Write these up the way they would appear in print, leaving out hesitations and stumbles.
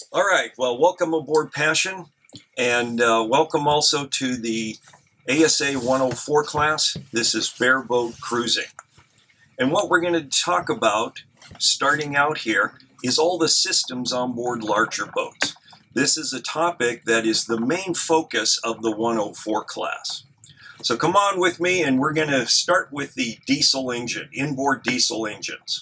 All right, well, welcome aboard Passion, and welcome also to the ASA 104 class. This is bareboat cruising. And what we're going to talk about, starting out here, is all the systems on board larger boats. This is a topic that is the main focus of the 104 class. So come on with me, and we're going to start with the diesel engine, inboard diesel engines.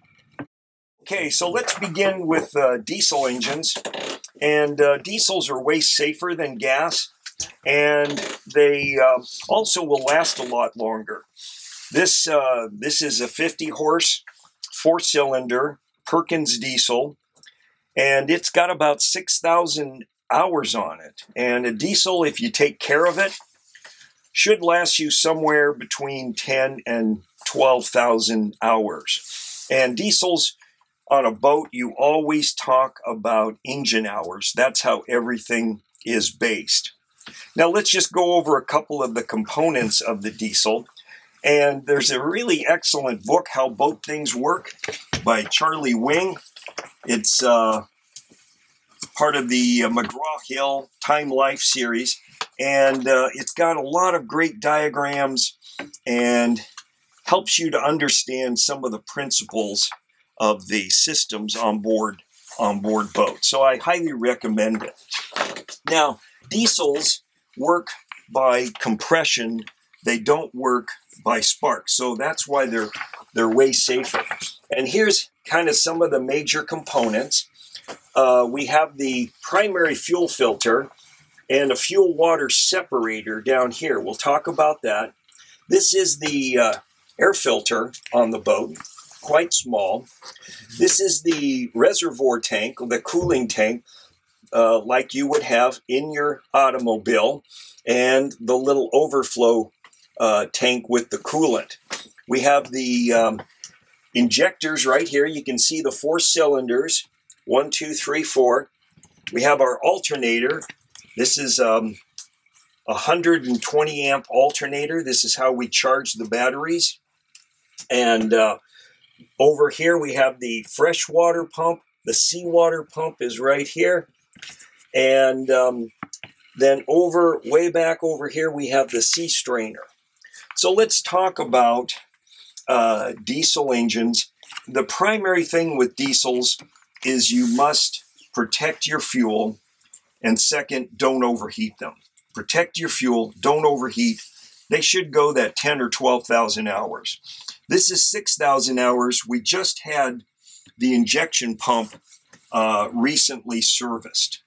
Okay, so let's begin with diesel engines. And diesels are way safer than gas, and they also will last a lot longer. This is a 50 horse, 4-cylinder Perkins diesel, and it's got about 6,000 hours on it. And a diesel, if you take care of it, should last you somewhere between 10 and 12,000 hours. And diesels on a boat, you always talk about engine hours. That's how everything is based. Now let's just go over a couple of the components of the diesel. And there's a really excellent book, How Boat Things Work, by Charlie Wing. It's part of the McGraw-Hill Time Life series. And it's got a lot of great diagrams and helps you to understand some of the principles of the systems on board boats. So I highly recommend it. Now, diesels work by compression. They don't work by sparks. So that's why they're way safer. And here's kind of some of the major components. We have the primary fuel filter and a fuel water separator down here. We'll talk about that. This is the air filter on the boat. Quite small. This is the reservoir tank, the cooling tank, like you would have in your automobile, and the little overflow tank with the coolant. We have the injectors right here. You can see the 4 cylinders, 1, 2, 3, 4. We have our alternator. This is a 120 amp alternator. This is how we charge the batteries. And over here we have the freshwater pump. The seawater pump is right here. And then way back over here we have the sea strainer. So let's talk about diesel engines. The primary thing with diesels is you must protect your fuel, and second, don't overheat them. Protect your fuel, don't overheat. They should go that 10 or 12,000 hours. This is 6,000 hours. We just had the injection pump recently serviced.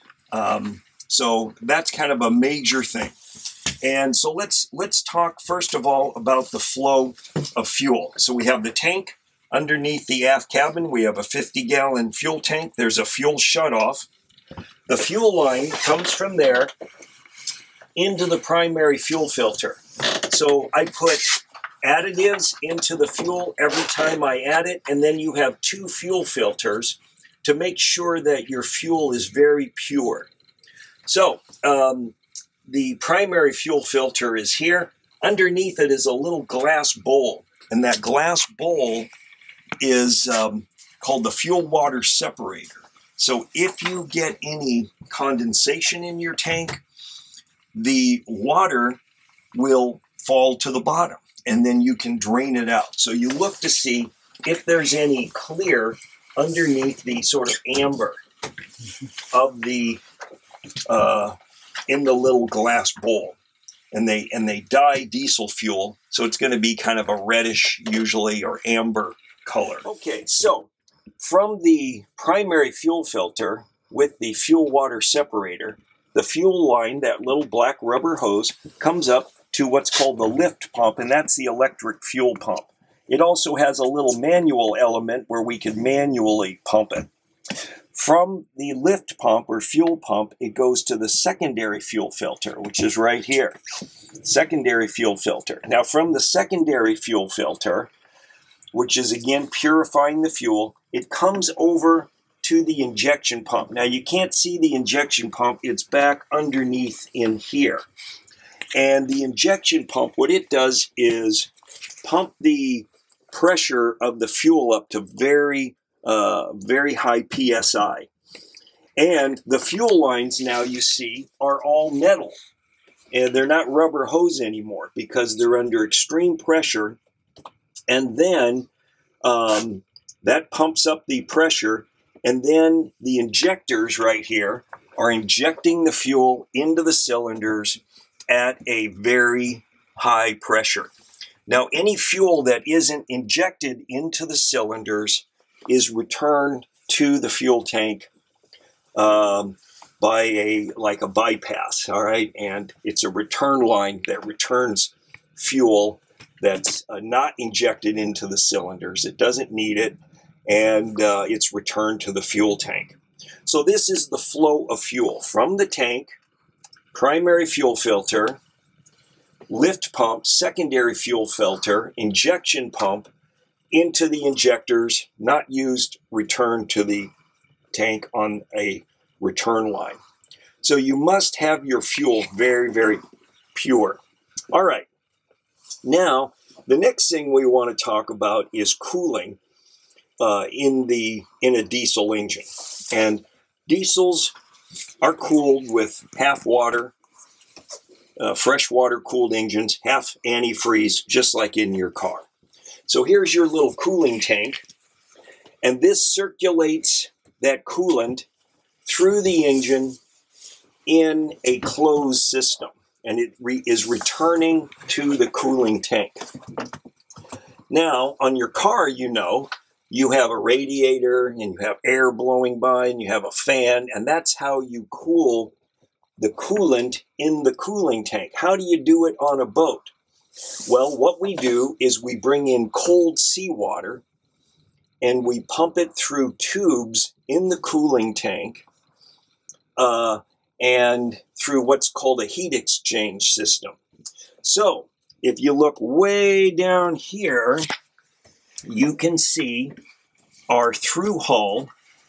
So that's kind of a major thing. And so let's talk first of all about the flow of fuel. So we have the tank underneath the aft cabin. We have a 50-gallon fuel tank. There's a fuel shutoff. The fuel line comes from there into the primary fuel filter. So I put additives into the fuel every time I add it, and then you have 2 fuel filters to make sure that your fuel is very pure. So the primary fuel filter is here. Underneath it is a little glass bowl, and that glass bowl is called the fuel water separator. So if you get any condensation in your tank, the water will fall to the bottom, and then you can drain it out. So you look to see if there's any clear underneath the sort of amber of the in the little glass bowl. And they dye diesel fuel, so it's going to be kind of a reddish usually or amber color. Okay, so from the primary fuel filter with the fuel water separator, the fuel line, that little black rubber hose, comes up to what's called the lift pump, and that's the electric fuel pump. It also has a little manual element where we can manually pump it. From the lift pump or fuel pump, it goes to the secondary fuel filter, which is right here. Secondary fuel filter. Now from the secondary fuel filter, which is again purifying the fuel, it comes over to the injection pump. Now you can't see the injection pump, it's back underneath in here. And the injection pump, what it does is pump the pressure of the fuel up to very high PSI. And the fuel lines now you see are all metal. And they're not rubber hose anymore because they're under extreme pressure. And then that pumps up the pressure. And then the injectors right here are injecting the fuel into the cylinders at a very high pressure. Now, any fuel that isn't injected into the cylinders is returned to the fuel tank by a bypass, all right? And it's a return line that returns fuel that's not injected into the cylinders. It doesn't need it, and it's returned to the fuel tank. So this is the flow of fuel from the tank, primary fuel filter, lift pump, secondary fuel filter, injection pump, into the injectors, not used, returned to the tank on a return line. So you must have your fuel very, very pure. All right. Now, the next thing we want to talk about is cooling in a diesel engine. And diesels are cooled with half water, fresh water cooled engines, half antifreeze, just like in your car. So here's your little cooling tank, and this circulates that coolant through the engine in a closed system, and it is returning to the cooling tank. Now, on your car, you have a radiator, and you have air blowing by, and you have a fan, and that's how you cool the coolant in the cooling tank. How do you do it on a boat? Well, what we do is we bring in cold seawater, and we pump it through tubes in the cooling tank, and through what's called a heat exchange system. So, if you look way down here, you can see our through hull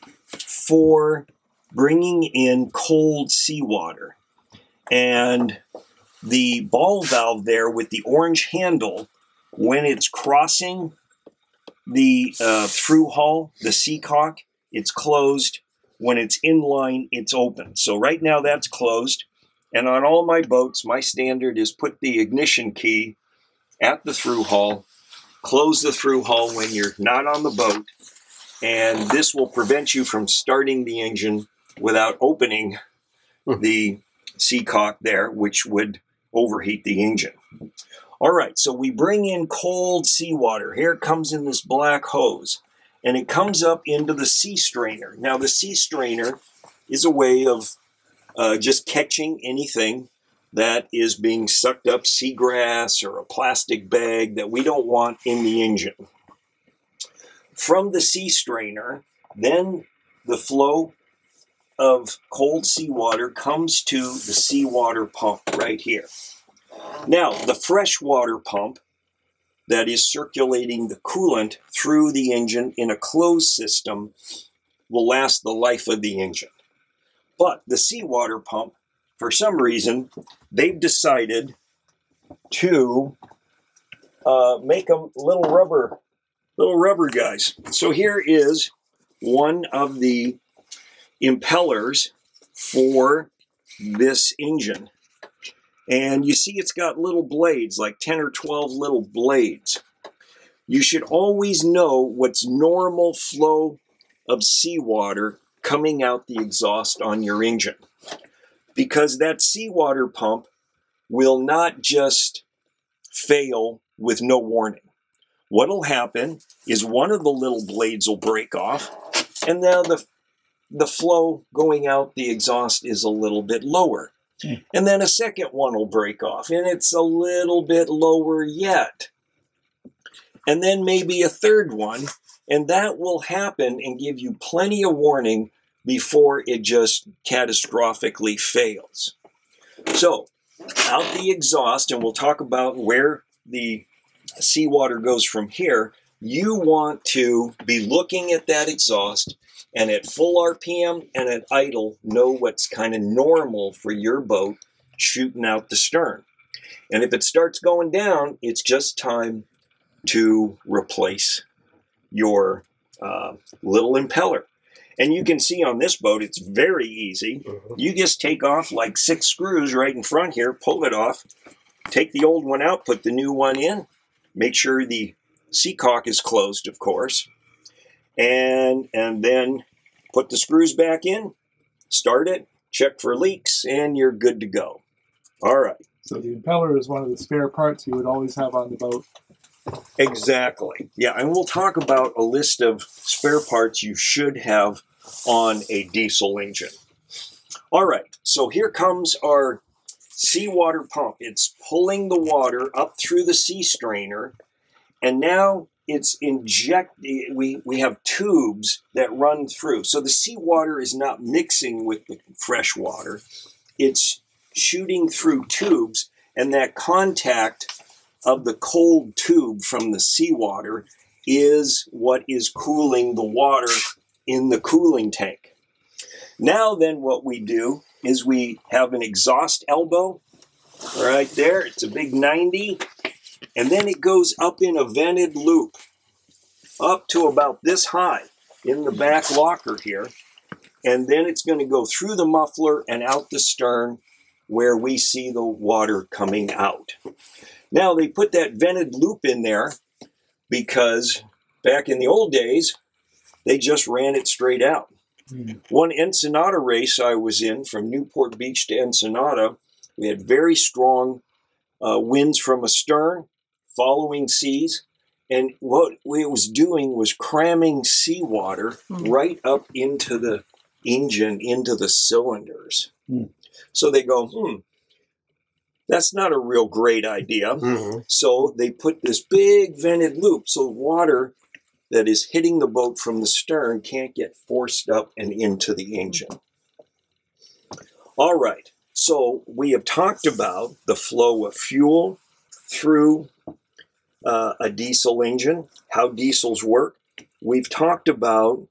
for bringing in cold seawater. And the ball valve there with the orange handle, when it's crossing the through hull, the seacock, it's closed. When it's in line, it's open. So right now that's closed. And on all my boats, my standard is put the ignition key at the through hull, close the through hull when you're not on the boat, and this will prevent you from starting the engine without opening the seacock there, which would overheat the engine. All right, so we bring in cold seawater. Here it comes in this black hose, and it comes up into the sea strainer. Now, the sea strainer is a way of just catching anything that is being sucked up, seagrass or a plastic bag that we don't want in the engine. From the sea strainer, then the flow of cold seawater comes to the seawater pump right here. Now, the freshwater pump that is circulating the coolant through the engine in a closed system will last the life of the engine. But the seawater pump, for some reason, they've decided to make them little rubber guys. So here is one of the impellers for this engine. And you see it's got little blades, like 10 or 12 little blades. You should always know what's normal flow of seawater coming out the exhaust on your engine, because that seawater pump will not just fail with no warning. What'll happen is one of the little blades will break off, and now the flow going out the exhaust is a little bit lower. And then a second one will break off, and it's a little bit lower yet. And then maybe a third one, and that will happen and give you plenty of warning before it just catastrophically fails. So, out the exhaust, and we'll talk about where the seawater goes from here, you want to be looking at that exhaust, and at full RPM and at idle, know what's kind of normal for your boat shooting out the stern. And if it starts going down, it's just time to replace your little impeller. And you can see on this boat, it's very easy. You just take off like 6 screws right in front here, pull it off, take the old one out, put the new one in, make sure the seacock is closed, of course, and then put the screws back in, start it, check for leaks, and you're good to go. All right. So the impeller is one of the spare parts you would always have on the boat. Exactly. Yeah, and we'll talk about a list of spare parts you should have on a diesel engine. All right, so here comes our seawater pump. It's pulling the water up through the sea strainer, and now it's injecting. We have tubes that run through. So the seawater is not mixing with the fresh water. It's shooting through tubes, and that contact of the cold tube from the seawater is what is cooling the water in the cooling tank. Now then what we do is we have an exhaust elbow right there. It's a big 90, and then it goes up in a vented loop up to about this high in the back locker here, and then it's going to go through the muffler and out the stern where we see the water coming out. Now, they put that vented loop in there because back in the old days, they just ran it straight out. One Ensenada race I was in from Newport Beach to Ensenada, we had very strong winds from astern, following seas, and what it was doing was cramming seawater right up into the engine, into the cylinders. So they go, that's not a real great idea. So they put this big vented loop so water that is hitting the boat from the stern can't get forced up and into the engine. All right, so we have talked about the flow of fuel through a diesel engine, how diesels work. We've talked about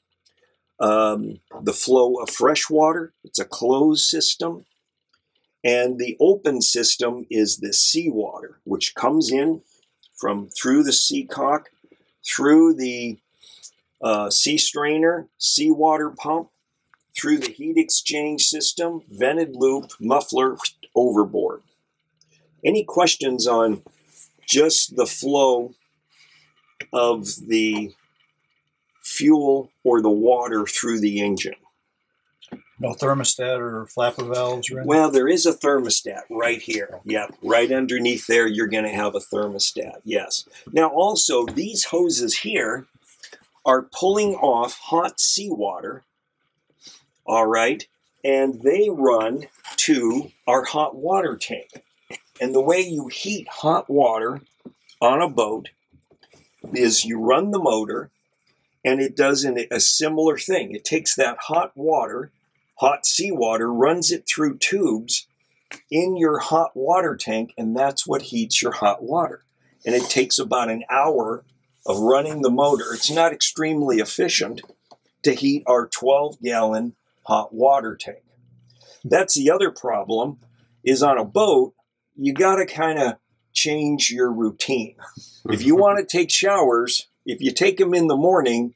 the flow of fresh water. It's a closed system. And the open system is the seawater, which comes in from through the seacock, through the sea strainer, seawater pump, through the heat exchange system, vented loop, muffler, overboard. Any questions on just the flow of the fuel or the water through the engine? No thermostat or flapper valves or anything? Well, there is a thermostat right here. Yep, right underneath there, you're going to have a thermostat, yes. Now, also, these hoses here are pulling off hot seawater, all right, and they run to our hot water tank. And the way you heat hot water on a boat is you run the motor, and it does a similar thing. It takes that hot water, hot seawater, runs it through tubes in your hot water tank, and that's what heats your hot water. And it takes about an hour of running the motor. It's not extremely efficient to heat our 12-gallon hot water tank. That's the other problem, is on a boat, you got to kind of change your routine. If you want to take showers, if you take them in the morning,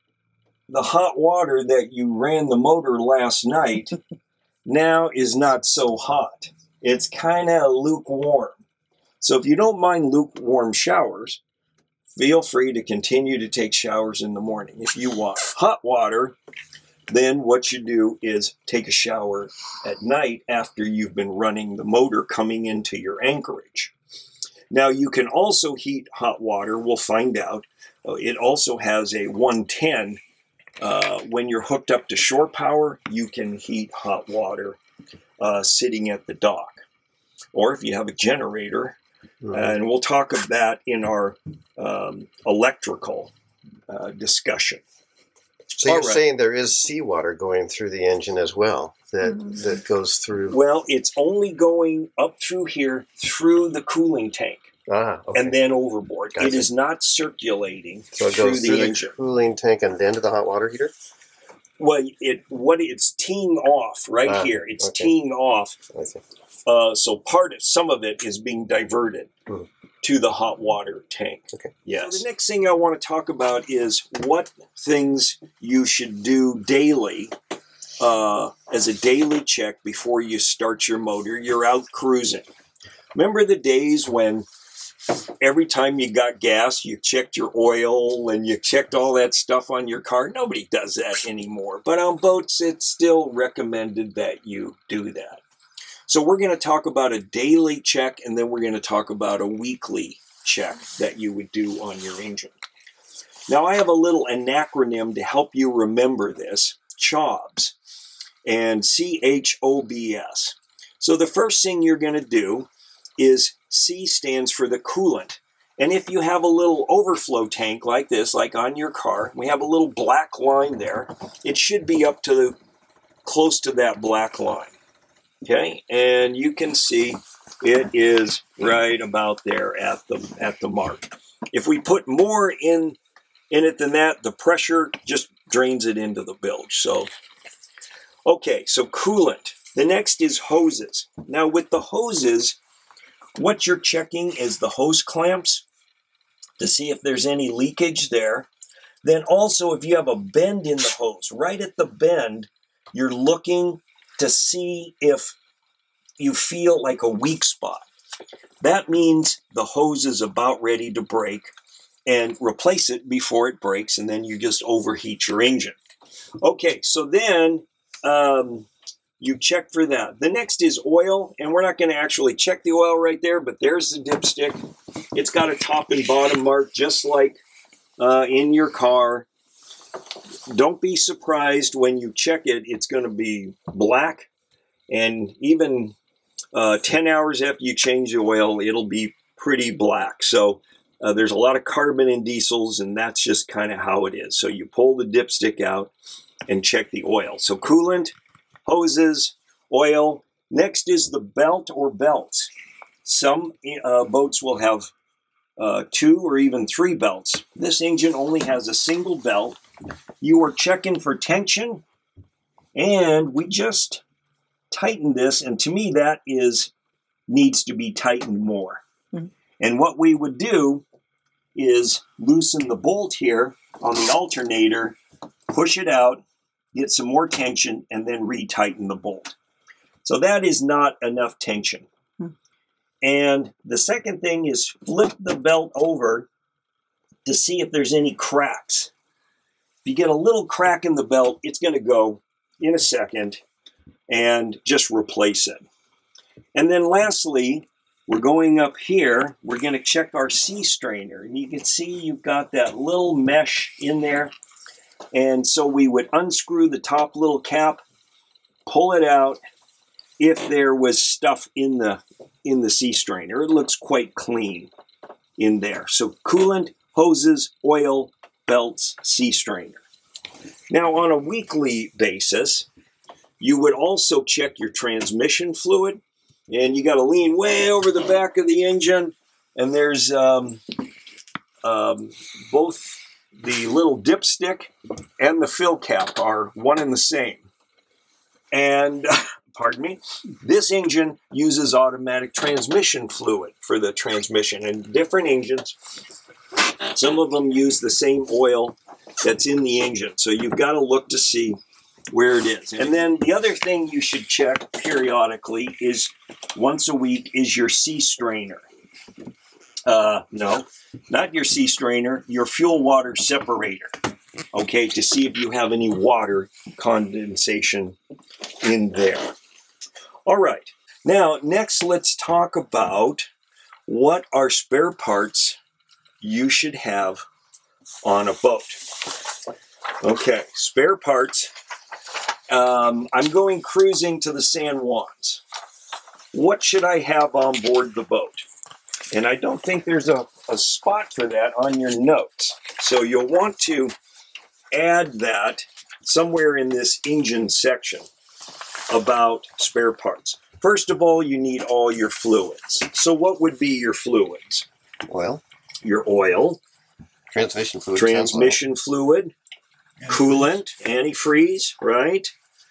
the hot water that you ran the motor last night now is not so hot. It's kind of lukewarm. So if you don't mind lukewarm showers, feel free to continue to take showers in the morning. If you want hot water, then what you do is take a shower at night after you've been running the motor coming into your anchorage. Now you can also heat hot water. We'll find out. It also has a 110. When you're hooked up to shore power, you can heat hot water sitting at the dock. Or if you have a generator, and we'll talk of that in our electrical discussion. So you're saying there is seawater going through the engine as well, that goes through? Well, it's only going up through here, through the cooling tank. Okay. And then overboard. Gotcha. It is not circulating So it goes through the engine. Cooling tank and then to the hot water heater? Well, it's teeing off right here. It's teeing off. I see. So some of it is being diverted to the hot water tank. Okay. Yes. So the next thing I want to talk about is what things you should do daily as a daily check before you start your motor. You're out cruising. Remember the days when every time you got gas, you checked your oil and you checked all that stuff on your car? Nobody does that anymore. But on boats, it's still recommended that you do that. So we're going to talk about a daily check, and then we're going to talk about a weekly check that you would do on your engine. Now, I have a little acronym to help you remember this, CHOBS, and CHOBS. So the first thing you're going to do is C stands for the coolant. And if you have a little overflow tank like this, like on your car, we have a little black line there. It should be up to close to that black line. Okay, and you can see it is right about there at the mark. If we put more in it than that, the pressure just drains it into the bilge. So, okay, so coolant. The next is hoses. Now with the hoses, what you're checking is the hose clamps to see if there's any leakage there. Then also if you have a bend in the hose, right at the bend, you're looking to see if you feel like a weak spot. That means the hose is about ready to break, and replace it before it breaks, and then you just overheat your engine. Okay, so then you check for that. The next is oil, and we're not going to actually check the oil right there, but there's the dipstick. It's got a top and bottom mark just like in your car. Don't be surprised when you check it, it's going to be black, and even 10 hours after you change the oil, it'll be pretty black. So there's a lot of carbon in diesels, and that's just kind of how it is. So you pull the dipstick out and check the oil. So coolant, hoses, oil. Next is the belt or belts. Some boats will have 2 or even 3 belts. This engine only has a single belt. You are checking for tension, and we just tighten this, and to me that needs to be tightened more. And what we would do is loosen the bolt here on the alternator, push it out, get some more tension, and then retighten the bolt. So that is not enough tension. And the second thing is flip the belt over to see if there's any cracks. If you get a little crack in the belt, it's going to go in a second and just replace it. And then lastly, we're going up here, we're going to check our C strainer. And you can see you've got that little mesh in there. And so we would unscrew the top little cap, pull it out. If there was stuff in the C strainer, it looks quite clean in there. So coolant, hoses, oil, belts, C strainer. Now on a weekly basis, you would also check your transmission fluid, and you got to lean way over the back of the engine, and there's both the little dipstick and the fill cap are one and the same. And pardon me, this engine uses automatic transmission fluid for the transmission, and different engines, some of them use the same oil that's in the engine. So you've got to look to see where it is. And then the other thing you should check periodically is once a week is your C strainer. No, not your C strainer, your fuel water separator. Okay, to see if you have any water condensation in there. All right, now next let's talk about what are spare parts you should have on a boat. Okay, spare parts. I'm going cruising to the San Juans. What should I have on board the boat? And I don't think there's a spot for that on your notes. So you'll want to add that somewhere in this engine section about spare parts. First of all, you need all your fluids. So what would be your fluids? Oil. Your oil. Transmission fluid. Transmission fluid. Coolant. Antifreeze, right?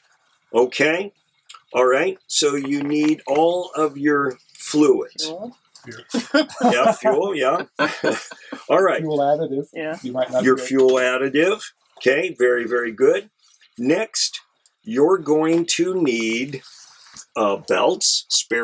Okay. All right. So you need all of your fluids. Yeah, fuel, yeah. All right. Fuel additive. Yeah. You might not Your be able- fuel additive. Okay, very, very good. Next, you're going to need belts,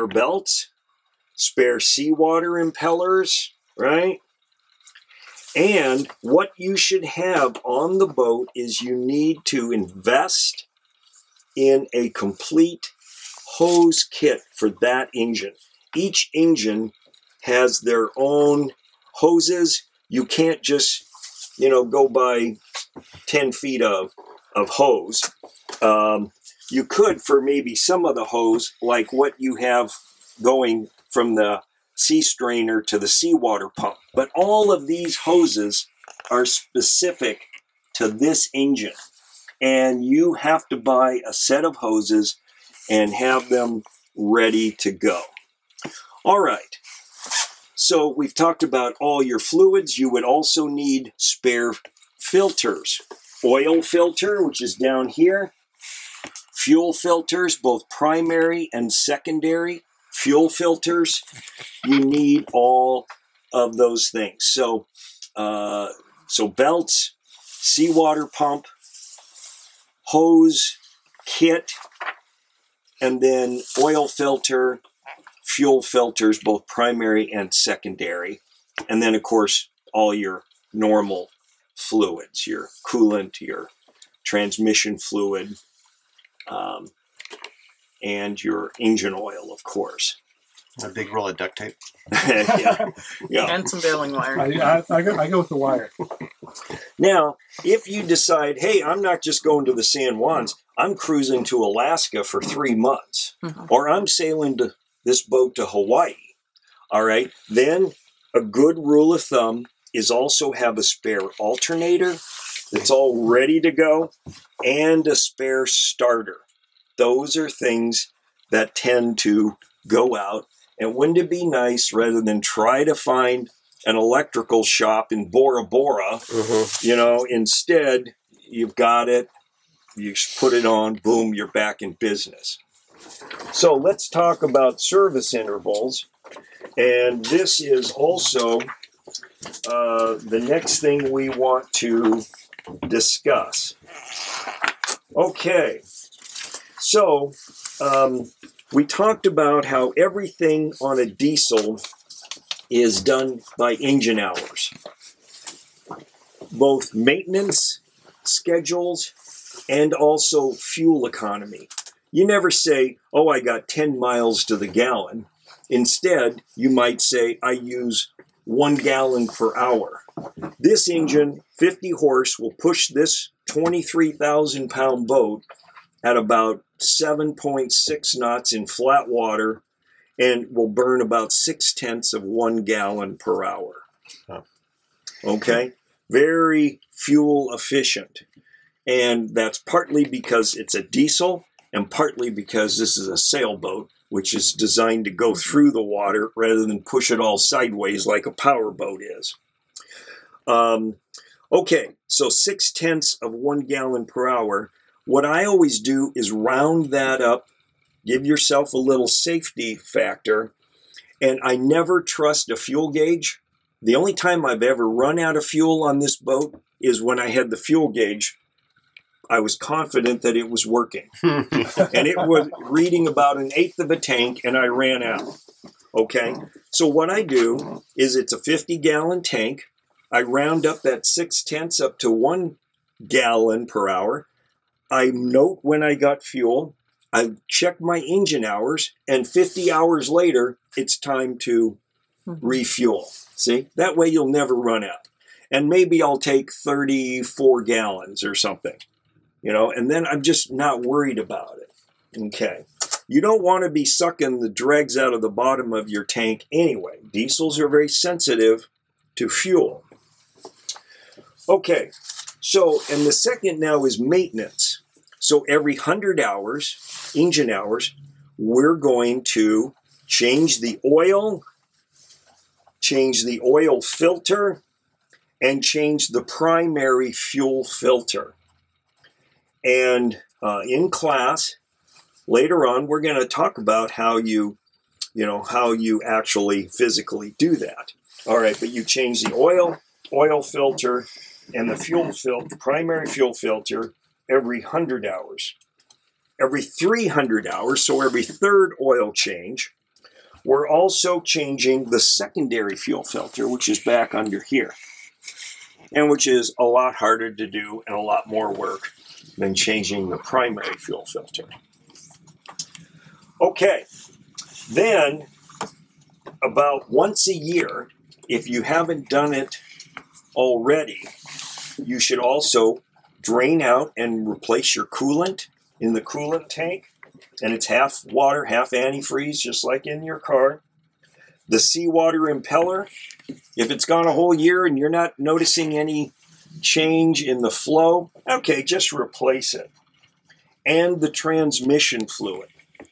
spare seawater impellers, right? And what you should have on the boat is you need to invest in a complete hose kit for that engine. Each engine has their own hoses. You can't just, go buy 10 feet of hose. You could for maybe some of the hose, like what you have going from the sea strainer to the seawater pump. But all of these hoses are specific to this engine. And you have to buy a set of hoses and have them ready to go. All right. So we've talked about all your fluids. You would also need spare filters. Oil filter, which is down here. Fuel filters, both primary and secondary. Fuel filters, you need all of those things. So belts, seawater pump, hose, kit, and then oil filter, fuel filters, both primary and secondary. And then, of course, all your normal fluids, your coolant, your transmission fluid, and your engine oil, of course. A big roll of duct tape. Yeah. And some baling wire. I go with the wire. Now, if you decide, hey, I'm not just going to the San Juans, I'm cruising to Alaska for 3 months, or I'm sailing this boat to Hawaii, all right, then a good rule of thumb is also have a spare alternator that's all ready to go and a spare starter. Those are things that tend to go out. And wouldn't it be nice, rather than try to find an electrical shop in Bora Bora, instead you've got it, you put it on, boom, you're back in business. So let's talk about service intervals. And this is also the next thing we want to discuss. Okay, so we talked about how everything on a diesel is done by engine hours. Both maintenance schedules and also fuel economy. You never say, oh, I got 10 miles to the gallon. Instead, you might say, I use 1 gallon per hour. This engine, 50 horse, will push this 23,000 pound boat at about 7.6 knots in flat water and will burn about 0.6 of 1 gallon per hour. Okay? Very fuel efficient. And that's partly because it's a diesel and partly because this is a sailboat, which is designed to go through the water rather than push it all sideways like a power boat is. Okay, so 0.6 of 1 gallon per hour. What I always do is round that up, give yourself a little safety factor, and I never trust a fuel gauge. The only time I've ever run out of fuel on this boat is when I had the fuel gauge. I was confident that it was working. And it was reading about 1/8 of a tank, and I ran out. Okay? So what I do is it's a 50-gallon tank. I round up that 0.6 up to 1 gallon per hour. I note when I got fuel. I check my engine hours, and 50 hours later, it's time to refuel. See? That way you'll never run out. And maybe I'll take 34 gallons or something. And then I'm just not worried about it. Okay. You don't want to be sucking the dregs out of the bottom of your tank anyway. Diesels are very sensitive to fuel. Okay. So, and the second now is maintenance. So every 100 hours, engine hours, we're going to change the oil filter, and change the primary fuel filter. And in class, later on, we're going to talk about how you you know, how you actually physically do that. All right, but you change the oil filter, and the fuel filter, primary fuel filter, every 100 hours. Every 300 hours, so every third oil change. We're also changing the secondary fuel filter, which is back under here, and which is a lot harder to do and a lot more work than changing the primary fuel filter. Okay, then about once a year, if you haven't done it already, you should also drain out and replace your coolant in the coolant tank. And it's half water, half antifreeze, just like in your car. The seawater impeller, if it's gone a whole year and you're not noticing any change in the flow, okay, just replace it. And the transmission fluid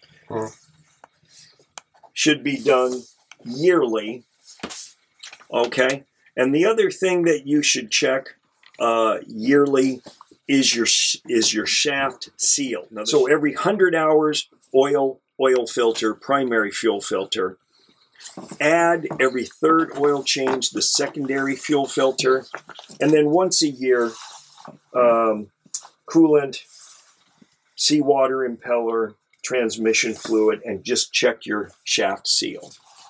should be done yearly, okay? And the other thing that you should check yearly is your shaft seal. Now, so every 100 hours, oil filter, primary fuel filter. Add every third oil change, the secondary fuel filter. And then once a year, coolant, seawater impeller, transmission fluid, and just check your shaft seal.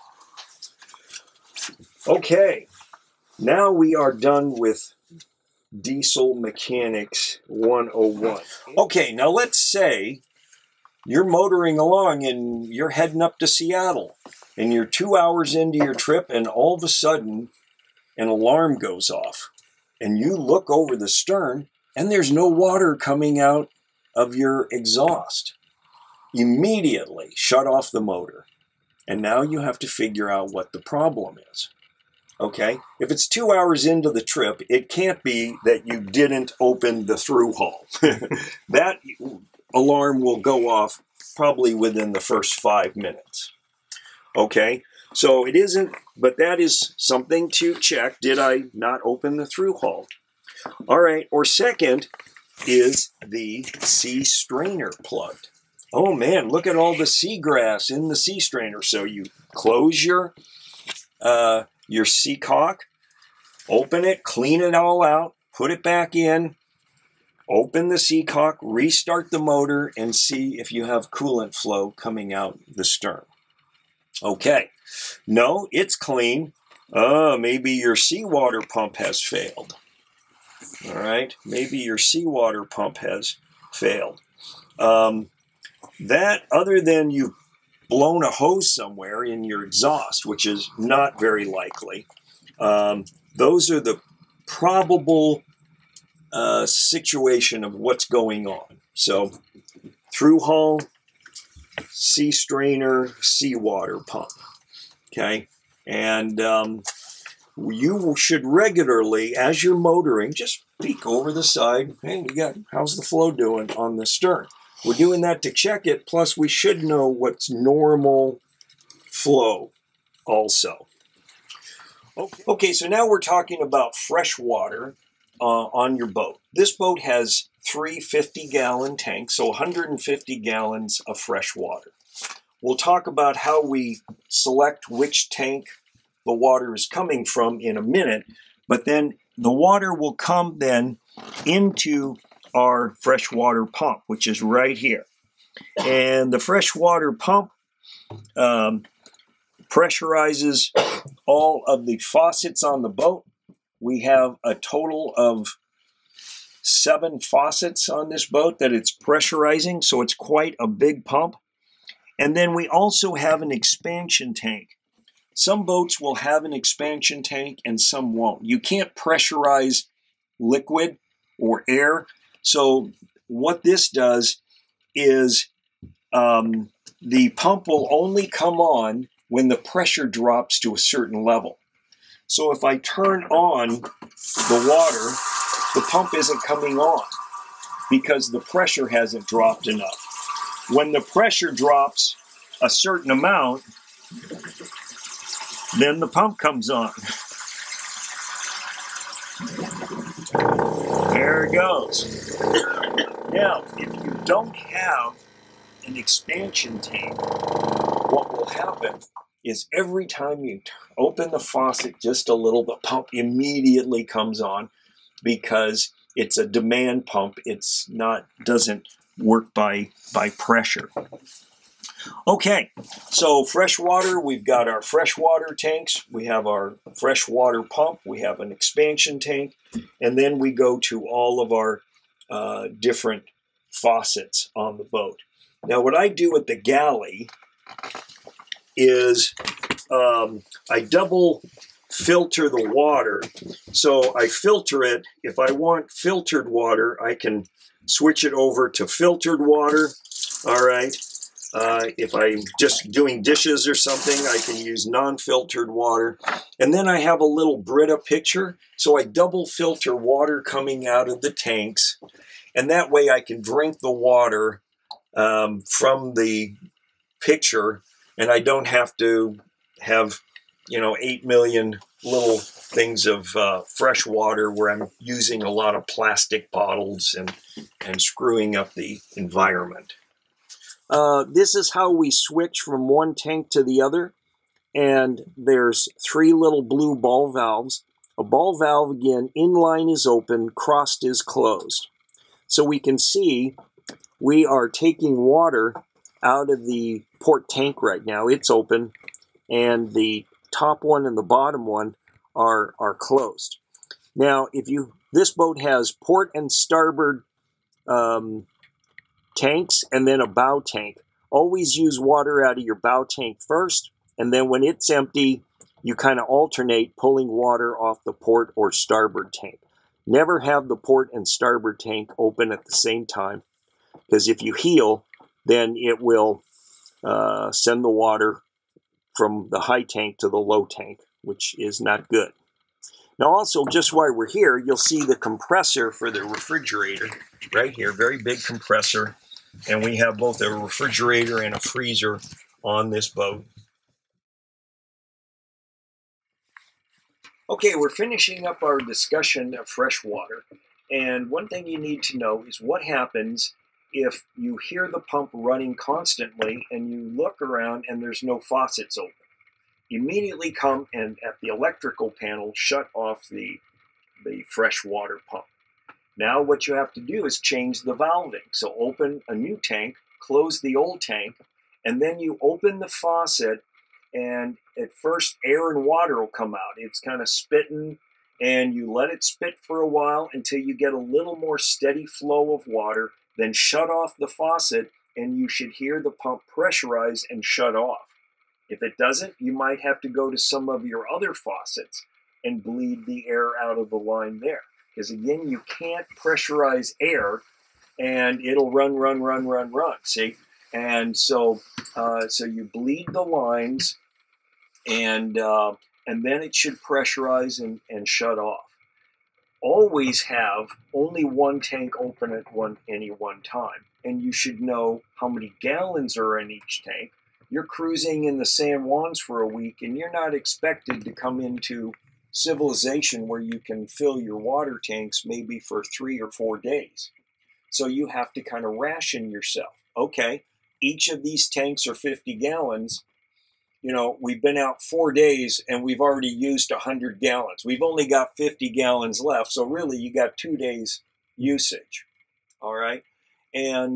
Okay, now we are done with Diesel Mechanics 101. Okay, now let's say you're motoring along and you're heading up to Seattle and you're 2 hours into your trip and all of a sudden an alarm goes off and you look over the stern and there's no water coming out of your exhaust. Immediately shut off the motor. And now you have to figure out what the problem is. Okay, if it's 2 hours into the trip, it can't be that you didn't open the through hull. That alarm will go off probably within the first 5 minutes. Okay, so it isn't, but that is something to check. Did I not open the through hull? All right, or second is the sea strainer plugged. Oh man, look at all the seagrass in the sea strainer. So you close your sea cock, open it, clean it all out, put it back in, open the sea cock, restart the motor, and see if you have coolant flow coming out the stern. Okay, no, it's clean. Maybe your seawater pump has failed. All right, maybe your seawater pump has failed. That, other than you've blown a hose somewhere in your exhaust, which is not very likely, those are the probable situation of what's going on. So, through hull, sea strainer, seawater pump. Okay, and you should regularly, as you're motoring, just peek over the side. Hey, how's the flow doing on the stern? We're doing that to check it, plus we should know what's normal flow also. Okay, so now we're talking about fresh water on your boat. This boat has 3 50-gallon tanks, so 150 gallons of fresh water. We'll talk about how we select which tank the water is coming from in a minute, but then the water will come then into our freshwater pump, which is right here. And the freshwater pump pressurizes all of the faucets on the boat. We have a total of 7 faucets on this boat that it's pressurizing, so it's quite a big pump. And then we also have an expansion tank. Some boats will have an expansion tank and some won't. You can't pressurize liquid or air. So what this does is the pump will only come on when the pressure drops to a certain level. So if I turn on the water, the pump isn't coming on because the pressure hasn't dropped enough. When the pressure drops a certain amount, then the pump comes on. There it goes. Now, if you don't have an expansion tank, what will happen is every time you open the faucet just a little, the pump immediately comes on because it's a demand pump. It's not, doesn't work by pressure. Okay, so freshwater, we've got our freshwater tanks, we have our freshwater pump, we have an expansion tank, and then we go to all of our different faucets on the boat. Now what I do at the galley is I double filter the water. So I filter it. If I want filtered water, I can switch it over to filtered water. All right. If I'm just doing dishes or something, I can use non-filtered water. And then I have a little Brita pitcher. So I double filter water coming out of the tanks. And that way I can drink the water from the pitcher, and I don't have to have, 8 million little things of fresh water where I'm using a lot of plastic bottles and screwing up the environment. This is how we switch from one tank to the other. And there's 3 little blue ball valves. A ball valve, again, inline is open, crossed is closed. So we can see we are taking water out of the port tank right now. It's open, and the top one and the bottom one are closed. Now, this boat has port and starboard tanks and then a bow tank. Always use water out of your bow tank first, and then when it's empty, you kind of alternate pulling water off the port or starboard tank. Never have the port and starboard tank open at the same time, because if you heel, then it will send the water from the high tank to the low tank, which is not good. Now also, just while we're here, you'll see the compressor for the refrigerator right here, very big compressor. And we have both a refrigerator and a freezer on this boat. Okay, we're finishing up our discussion of freshwater. And one thing you need to know is what happens if you hear the pump running constantly and you look around and there's no faucets open. Immediately come and at the electrical panel shut off the freshwater pump. Now what you have to do is change the valving. So open a new tank, close the old tank, and then you open the faucet, and at first air and water will come out. It's kind of spitting, and you let it spit for a while until you get a little more steady flow of water. Then shut off the faucet, and you should hear the pump pressurize and shut off. If it doesn't, you might have to go to some of your other faucets and bleed the air out of the line there. Because again, you can't pressurize air, and it'll run, see? And so you bleed the lines, and then it should pressurize and shut off. Always have only one tank open at any one time. And you should know how many gallons are in each tank. You're cruising in the San Juans for a week, and you're not expected to come into civilization where you can fill your water tanks maybe for 3 or 4 days. So you have to kind of ration yourself. Okay, each of these tanks are 50 gallons. We've been out 4 days and we've already used 100 gallons. We've only got 50 gallons left. So really you got 2 days usage. All right. And,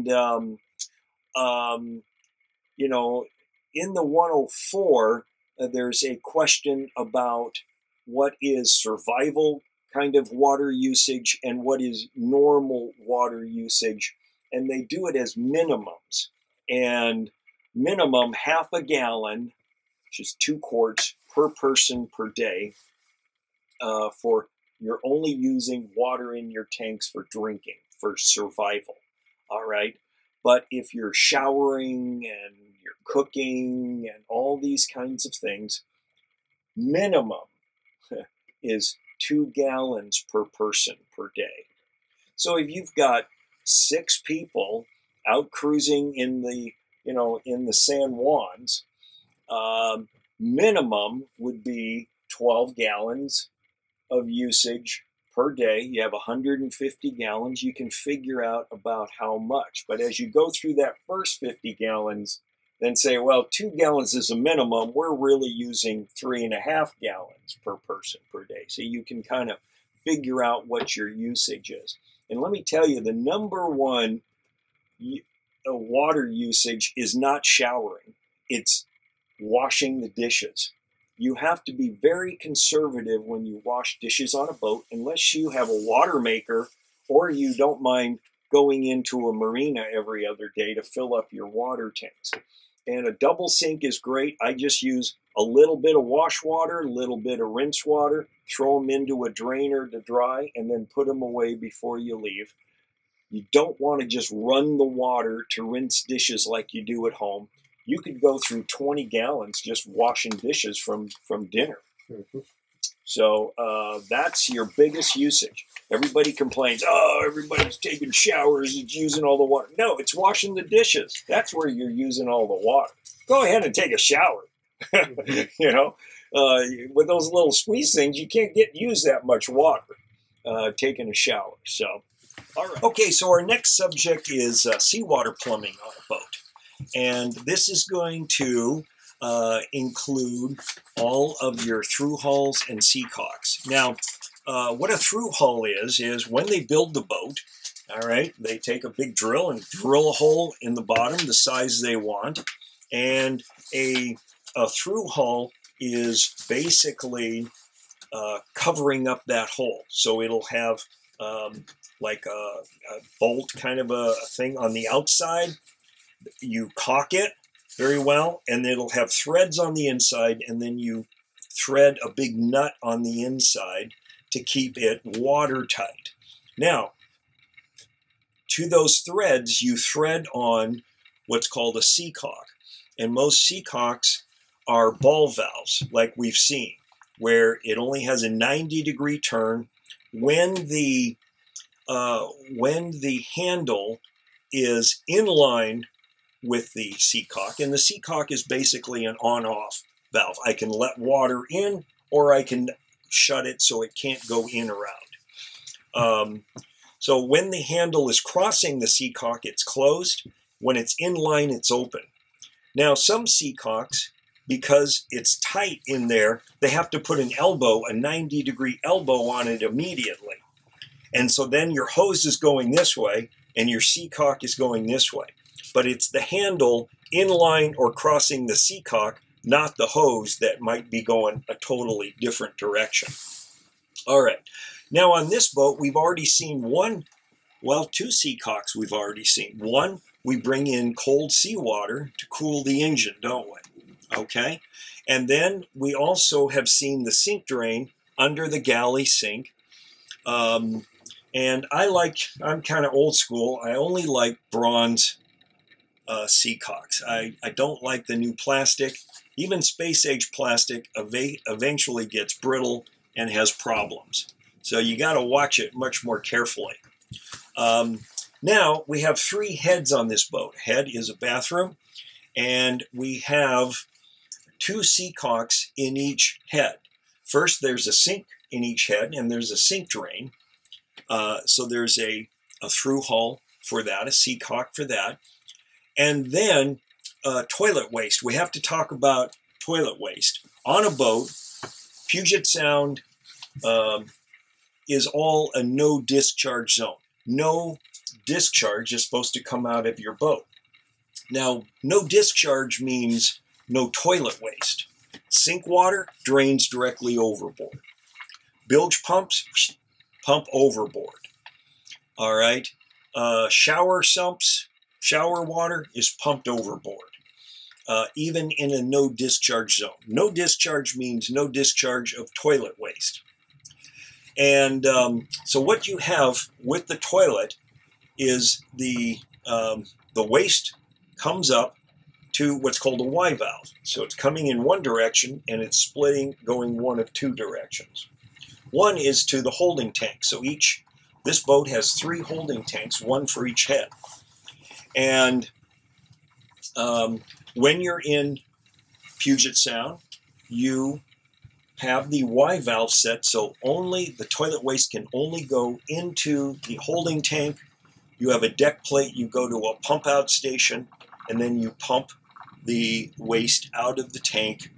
in the 104, there's a question about what is survival kind of water usage and what is normal water usage. And they do it as minimums. And minimum 1/2 gallon, which is 2 quarts per person per day, for you're only using water in your tanks for drinking, for survival. All right. But if you're showering and you're cooking and all these kinds of things, minimum is 2 gallons per person per day. So if you've got 6 people out cruising in the San Juans, minimum would be 12 gallons of usage per day. You have 150 gallons. You can figure out about how much. But as you go through that first 50 gallons, then say, well, 2 gallons is a minimum. We're really using 3.5 gallons per person per day. So you can kind of figure out what your usage is. And let me tell you, the number one water usage is not showering. It's washing the dishes. You have to be very conservative when you wash dishes on a boat, unless you have a water maker or you don't mind going into a marina every other day to fill up your water tanks. And a double sink is great. I just use a little bit of wash water, a little bit of rinse water, throw them into a drainer to dry, and then put them away before you leave. You don't want to just run the water to rinse dishes like you do at home. You could go through 20 gallons just washing dishes from dinner. So that's your biggest usage. Everybody complains, oh, everybody's taking showers, it's using all the water. No, it's washing the dishes. That's where you're using all the water. Go ahead and take a shower. You know, with those little squeeze things, you can't use that much water taking a shower. So, all right. Okay, so our next subject is seawater plumbing on a boat. And this is going to include all of your through hulls and seacocks. Now, what a through hull is when they build the boat, all right, they take a big drill and drill a hole in the bottom the size they want. And a through hull is basically covering up that hole. So it'll have like a bolt kind of a thing on the outside. You caulk it very well, and it'll have threads on the inside, and then you thread a big nut on the inside to keep it watertight. Now, to those threads, you thread on what's called a seacock. And most seacocks are ball valves, like we've seen, where it only has a 90-degree turn. When the handle is in line with the seacock, and the seacock is basically an on-off valve. I can let water in, or I can shut it so it can't go in or out. So when the handle is crossing the seacock, it's closed. When it's in line, it's open. Now, some seacocks, because it's tight in there, they have to put an elbow, a 90-degree elbow on it immediately. And so then your hose is going this way, and your seacock is going this way. But it's the handle in line or crossing the seacock, not the hose, that might be going a totally different direction. All right. Now on this boat, we've already seen two seacocks we've already seen. One, we bring in cold seawater to cool the engine, don't we? Okay. And then we also have seen the sink drain under the galley sink. And I'm kind of old school. I only like bronze seacocks. I don't like the new plastic. Even space age plastic eventually gets brittle and has problems. So you got to watch it much more carefully. Now we have 3 heads on this boat. Head is a bathroom, and we have 2 seacocks in each head. First, there's a sink in each head, and there's a sink drain. So there's a through hull for that, a seacock for that. And then toilet waste. We have to talk about toilet waste. On a boat, Puget Sound is all a no discharge zone. No discharge is supposed to come out of your boat. Now, no discharge means no toilet waste. Sink water drains directly overboard. Bilge pumps pump overboard. All right. Shower sumps, shower water is pumped overboard, even in a no discharge zone. No discharge means no discharge of toilet waste. And so what you have with the toilet is the waste comes up to what's called a Y valve. So it's coming in one direction and it's splitting, going one of 2 directions. One is to the holding tank. So this boat has 3 holding tanks, 1 for each head. And when you're in Puget Sound, you have the Y valve set, so only the toilet waste can only go into the holding tank. You have a deck plate, you go to a pump out station, and then you pump the waste out of the tank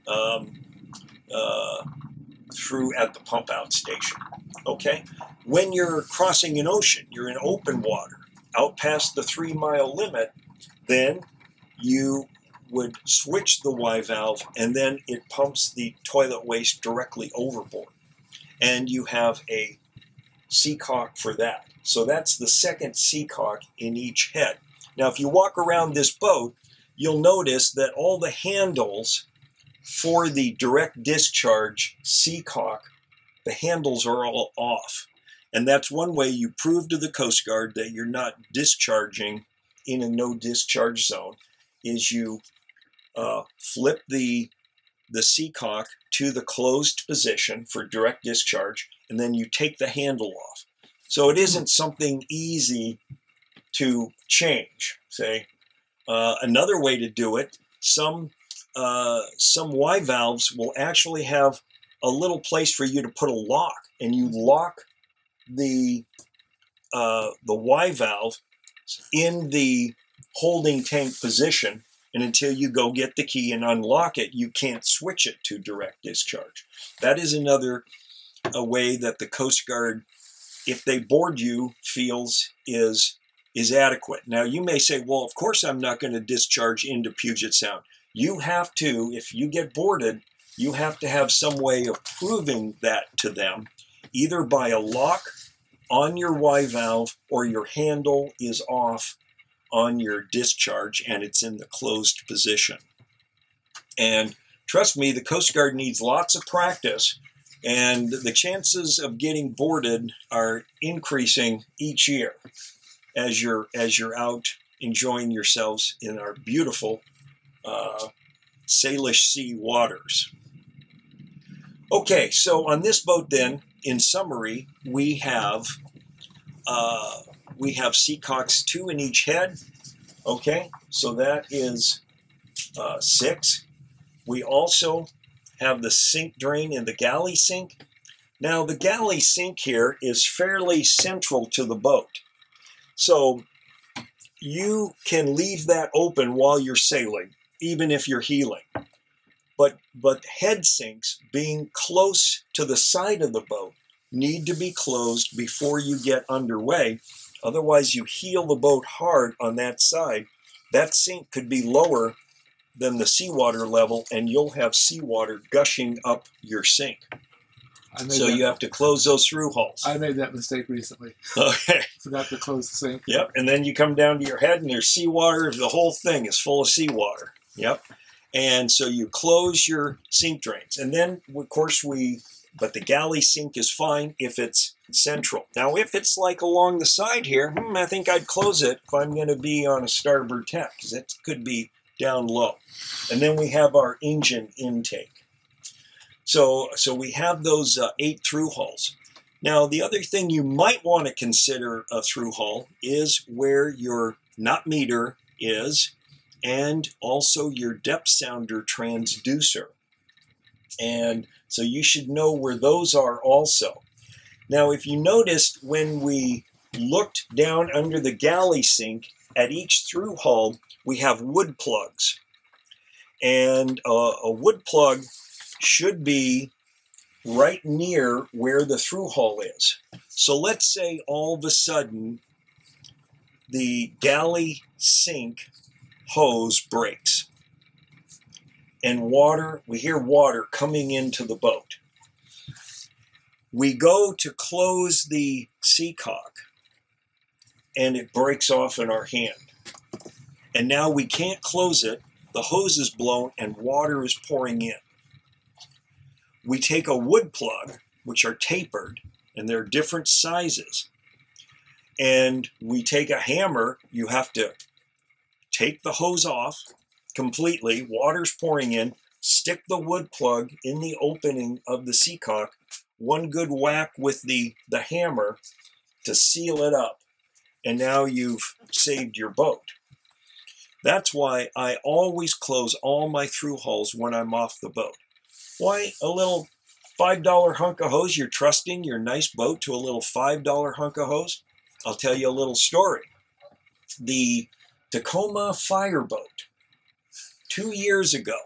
through at the pump out station. Okay? When you're crossing an ocean, you're in open water, out past the 3-mile limit, then you would switch the Y valve and then it pumps the toilet waste directly overboard. And you have a seacock for that. So that's the second seacock in each head. Now, if you walk around this boat, you'll notice that all the handles for the direct discharge seacock, the handles are all off. And that's one way you prove to the Coast Guard that you're not discharging in a no discharge zone, is you flip the seacock to the closed position for direct discharge, and then you take the handle off. So it isn't something easy to change, say. Another way to do it, some Y valves will actually have a little place for you to put a lock, and you lock the Y valve in the holding tank position, and until you go get the key and unlock it, you can't switch it to direct discharge. That is another way that the Coast Guard, if they board you, feels is adequate. Now, you may say, well, of course I'm not going to discharge into Puget Sound. You have to, if you get boarded, you have to have some way of proving that to them, either by a lock on your Y valve or your handle is off on your discharge and it's in the closed position. And trust me, the Coast Guard needs lots of practice, and the chances of getting boarded are increasing each year as you're out enjoying yourselves in our beautiful Salish Sea waters. Okay, so on this boat then, in summary, we have seacocks 2 in each head. Okay, so that is 6. We also have the sink drain in the galley sink. Now, the galley sink here is fairly central to the boat. So you can leave that open while you're sailing, even if you're heeling. But head sinks, being close to the side of the boat, need to be closed before you get underway. Otherwise, you heel the boat hard on that side. That sink could be lower than the seawater level, and you'll have seawater gushing up your sink. So you have to close those through hulls. I made that mistake recently. Okay. Forgot to close the sink. Yep, and then you come down to your head, and there's seawater. The whole thing is full of seawater. Yep. And so you close your sink drains. And then, of course, but the galley sink is fine if it's central. Now, if it's like along the side here, I think I'd close it if I'm going to be on a starboard tack, because it could be down low. And then we have our engine intake. So we have those 8 through hulls. Now, the other thing you might want to consider a through hull is where your knot meter is, and also your depth sounder transducer. And so you should know where those are also. Now, if you noticed when we looked down under the galley sink, at each through hull, we have wood plugs. And a wood plug should be right near where the through hull is. So let's say all of a sudden the galley sink hose breaks, and we hear water coming into the boat. We go to close the seacock, and it breaks off in our hand. And now we can't close it. The hose is blown, and water is pouring in. We take a wood plug, which are tapered, and they're different sizes. And we take a hammer. You have to take the hose off completely, water's pouring in, stick the wood plug in the opening of the seacock, one good whack with the hammer to seal it up, and now you've saved your boat. That's why I always close all my through hulls when I'm off the boat. Why? A little $5 hunk of hose? You're trusting your nice boat to a little $5 hunk of hose? I'll tell you a little story. The Tacoma fireboat 2 years ago.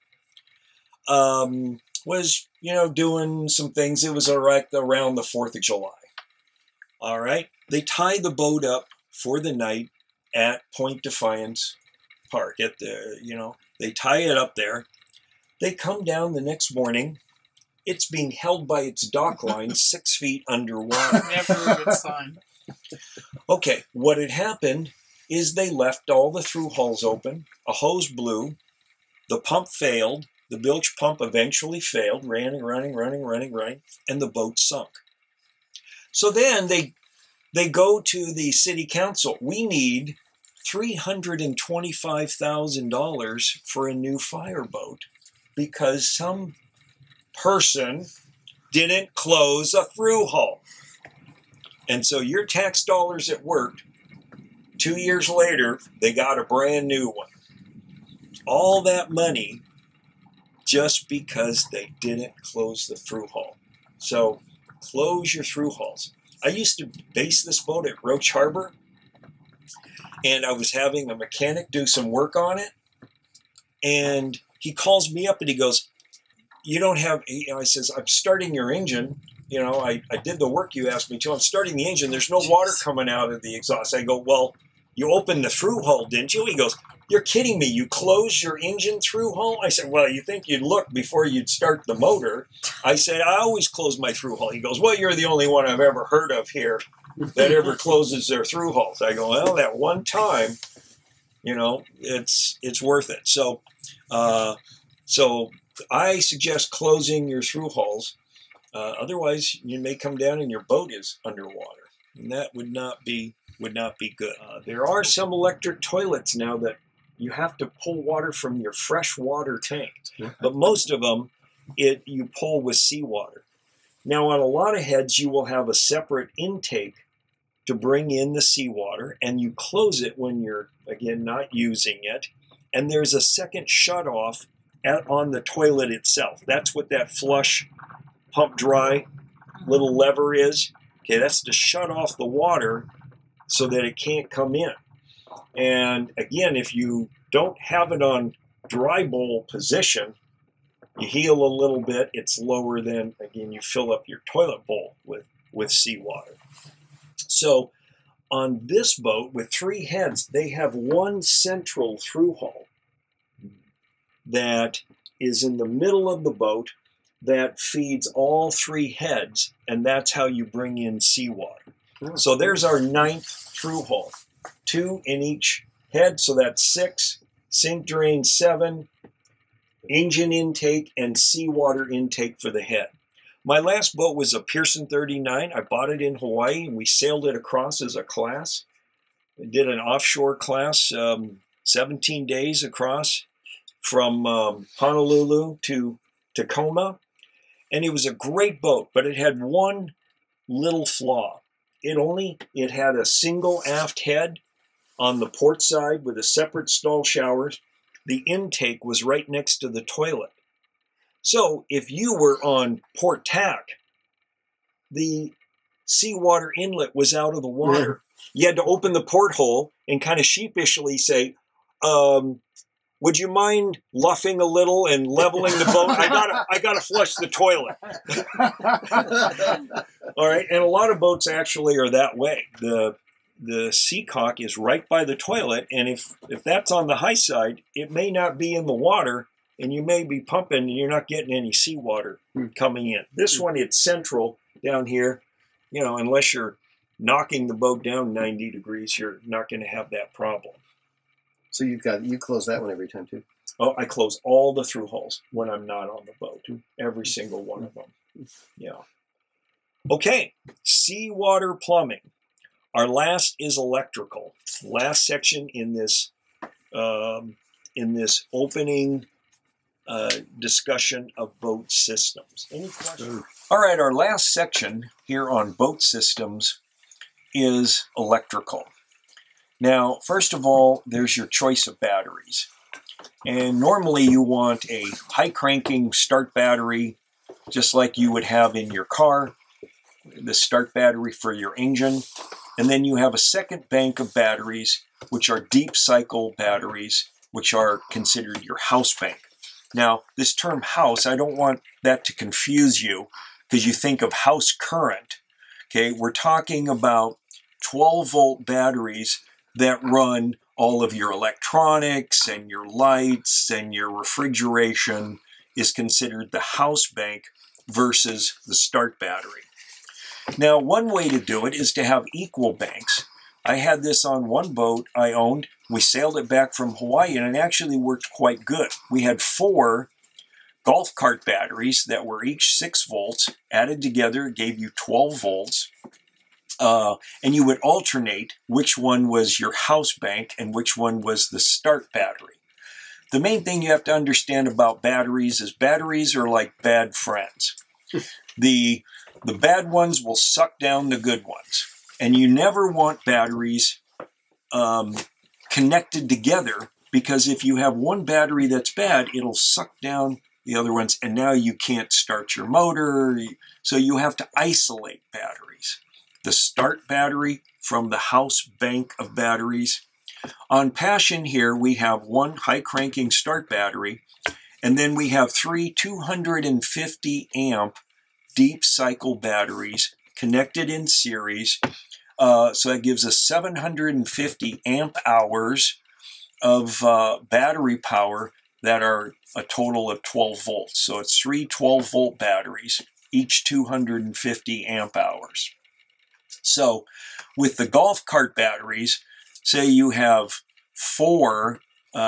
Was, doing some things. It was around the 4th of July. All right. They tie the boat up for the night at Point Defiance Park. They tie it up there. They come down the next morning. It's being held by its dock line 6 feet underwater. Never a good sign. Okay, what had happened is they left all the through hulls open. A hose blew. The pump failed. The bilge pump eventually failed, running, and the boat sunk. So then they go to the city council. We need $325,000 for a new fireboat because some person didn't close a through hull. And so your tax dollars at work, 2 years later, they got a brand new one. All that money just because they didn't close the through hull. So close your through hulls. I used to base this boat at Roach Harbor, and I was having a mechanic do some work on it, and he calls me up and he goes, "You don't have," I says, "I'm starting your engine. I did the work you asked me to. I'm starting the engine. There's no water coming out of the exhaust." I go, "Well, you opened the through hull, didn't you?" He goes, "You're kidding me. You closed your engine through hull?" I said, "Well, you think you'd look before you'd start the motor." I said, "I always close my through hull." He goes, "Well, you're the only one I've ever heard of here that ever closes their through hulls." I go, "Well, that one time, it's worth it." So I suggest closing your through hulls. Otherwise, you may come down and your boat is underwater, and that would not be good. There are some electric toilets now that you have to pull water from your fresh water tank, but most of them you pull with seawater. Now, on a lot of heads, you will have a separate intake to bring in the seawater, and you close it when you're, again, not using it. And there's a second shutoff on the toilet itself. That's what that flush pump dry little lever is. Okay, that's to shut off the water so that it can't come in. And again, if you don't have it on dry bowl position, you heel a little bit, it's lower than, again, you fill up your toilet bowl with seawater. So on this boat with 3 heads, they have one central through hull that is in the middle of the boat that feeds all 3 heads, and that's how you bring in seawater. So there's our 9th through hull, 2 in each head, so that's 6, sink drain 7, engine intake and seawater intake for the head. My last boat was a Pearson 39. I bought it in Hawaii, and we sailed it across as a class. I did an offshore class, 17 days across from Honolulu to Tacoma. And it was a great boat, but it had one little flaw. It had a single aft head on the port side with a separate stall showers. The intake was right next to the toilet. So if you were on port tack, the seawater inlet was out of the water. You had to open the porthole and kind of sheepishly say, "Would you mind luffing a little and leveling the boat? I gotta flush the toilet." All right, and a lot of boats actually are that way. The seacock is right by the toilet, and if that's on the high side, it may not be in the water, and you may be pumping, and you're not getting any seawater coming in. This one, it's central down here. Unless you're knocking the boat down 90 degrees, you're not going to have that problem. So you close that one every time too? Oh, I close all the through hulls when I'm not on the boat. Every single one of them. Yeah. Okay, seawater plumbing. Our last is electrical. Last section in this opening discussion of boat systems. Any questions? All right, our last section here on boat systems is electrical. Now, first of all, there's your choice of batteries. And normally you want a high cranking start battery, just like you would have in your car, the start battery for your engine. And then you have a second bank of batteries, which are deep cycle batteries, which are considered your house bank. Now, this term house, I don't want that to confuse you because you think of house current. Okay, we're talking about 12-volt batteries that run all of your electronics and your lights and your refrigeration is considered the house bank versus the start battery. Now, one way to do it is to have equal banks. I had this on one boat I owned. We sailed it back from Hawaii, and it actually worked quite good. We had 4 golf cart batteries that were each 6 volts. Added together, it gave you 12 volts. And you would alternate which one was your house bank and which one was the start battery. The main thing you have to understand about batteries is batteries are like bad friends. The bad ones will suck down the good ones. And you never want batteries connected together, because if you have one battery that's bad, it'll suck down the other ones, and now you can't start your motor. So you have to isolate batteries. The start battery from the house bank of batteries. On Passion here, we have 1 high cranking start battery, and then we have 3 250 amp deep cycle batteries connected in series. So that gives us 750 amp hours of battery power that are a total of 12 volts. So it's 3 12-volt batteries, each 250 amp hours. So with the golf cart batteries, say you have 4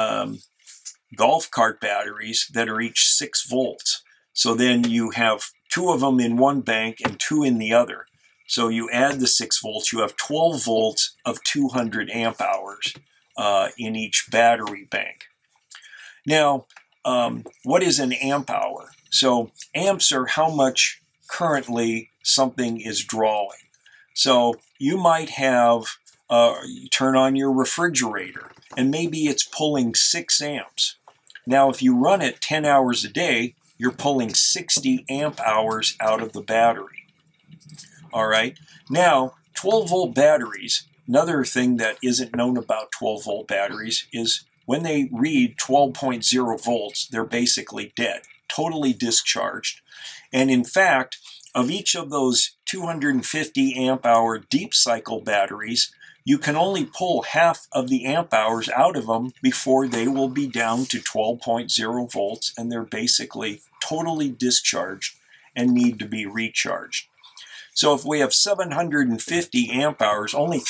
golf cart batteries that are each 6 volts. So then you have 2 of them in one bank and 2 in the other. So you add the 6 volts, you have 12 volts of 200 amp hours in each battery bank. Now, what is an amp hour? So amps are how much currently something is drawing. So you might have, you turn on your refrigerator, and maybe it's pulling 6 amps. Now, if you run it 10 hours a day, you're pulling 60 amp hours out of the battery. All right. Now, 12-volt batteries, another thing that isn't known about 12-volt batteries is when they read 12.0 volts, they're basically dead, totally discharged. And in fact, of each of those 250 amp hour deep cycle batteries, you can only pull half of the amp hours out of them before they will be down to 12.0 volts, and they're basically totally discharged and need to be recharged. So if we have 750 amp hours, only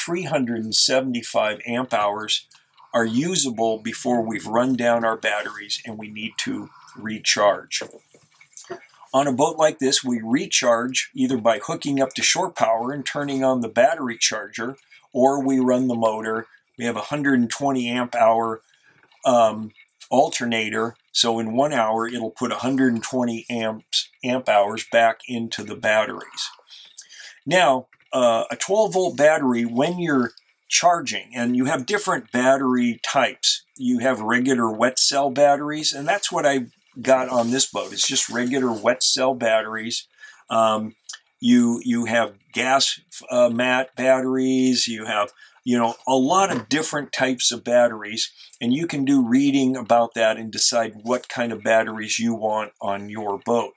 375 amp hours are usable before we've run down our batteries and we need to recharge. On a boat like this, we recharge either by hooking up to shore power and turning on the battery charger, or we run the motor. We have a 120 amp hour alternator, so in 1 hour it'll put 120 amp hours back into the batteries. Now, a 12-volt battery, when you're charging, and you have different battery types. You have regular wet cell batteries, and that's what I got on this boat. It's just regular wet cell batteries. You have gas mat batteries. You have, a lot of different types of batteries, and you can do reading about that and decide what kind of batteries you want on your boat.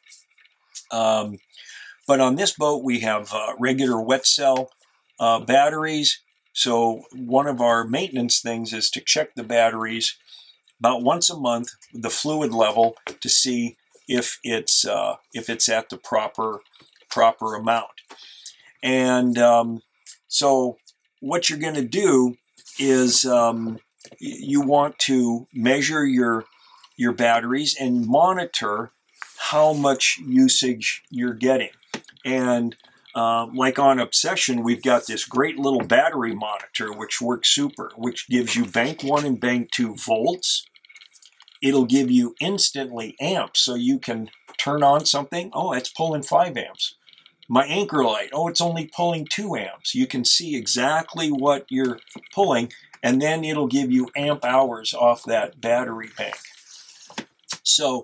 But on this boat, we have regular wet cell batteries. So one of our maintenance things is to check the batteries about once a month, the fluid level, to see if it's at the proper amount. And so what you're going to do is you want to measure your batteries and monitor how much usage you're getting. And like on Obsession, we've got this great little battery monitor which works super, which gives you bank 1 and bank 2 volts. It'll give you instantly amps, so you can turn on something. Oh, it's pulling 5 amps. My anchor light, oh, it's only pulling 2 amps. You can see exactly what you're pulling, and then it'll give you amp hours off that battery bank. So,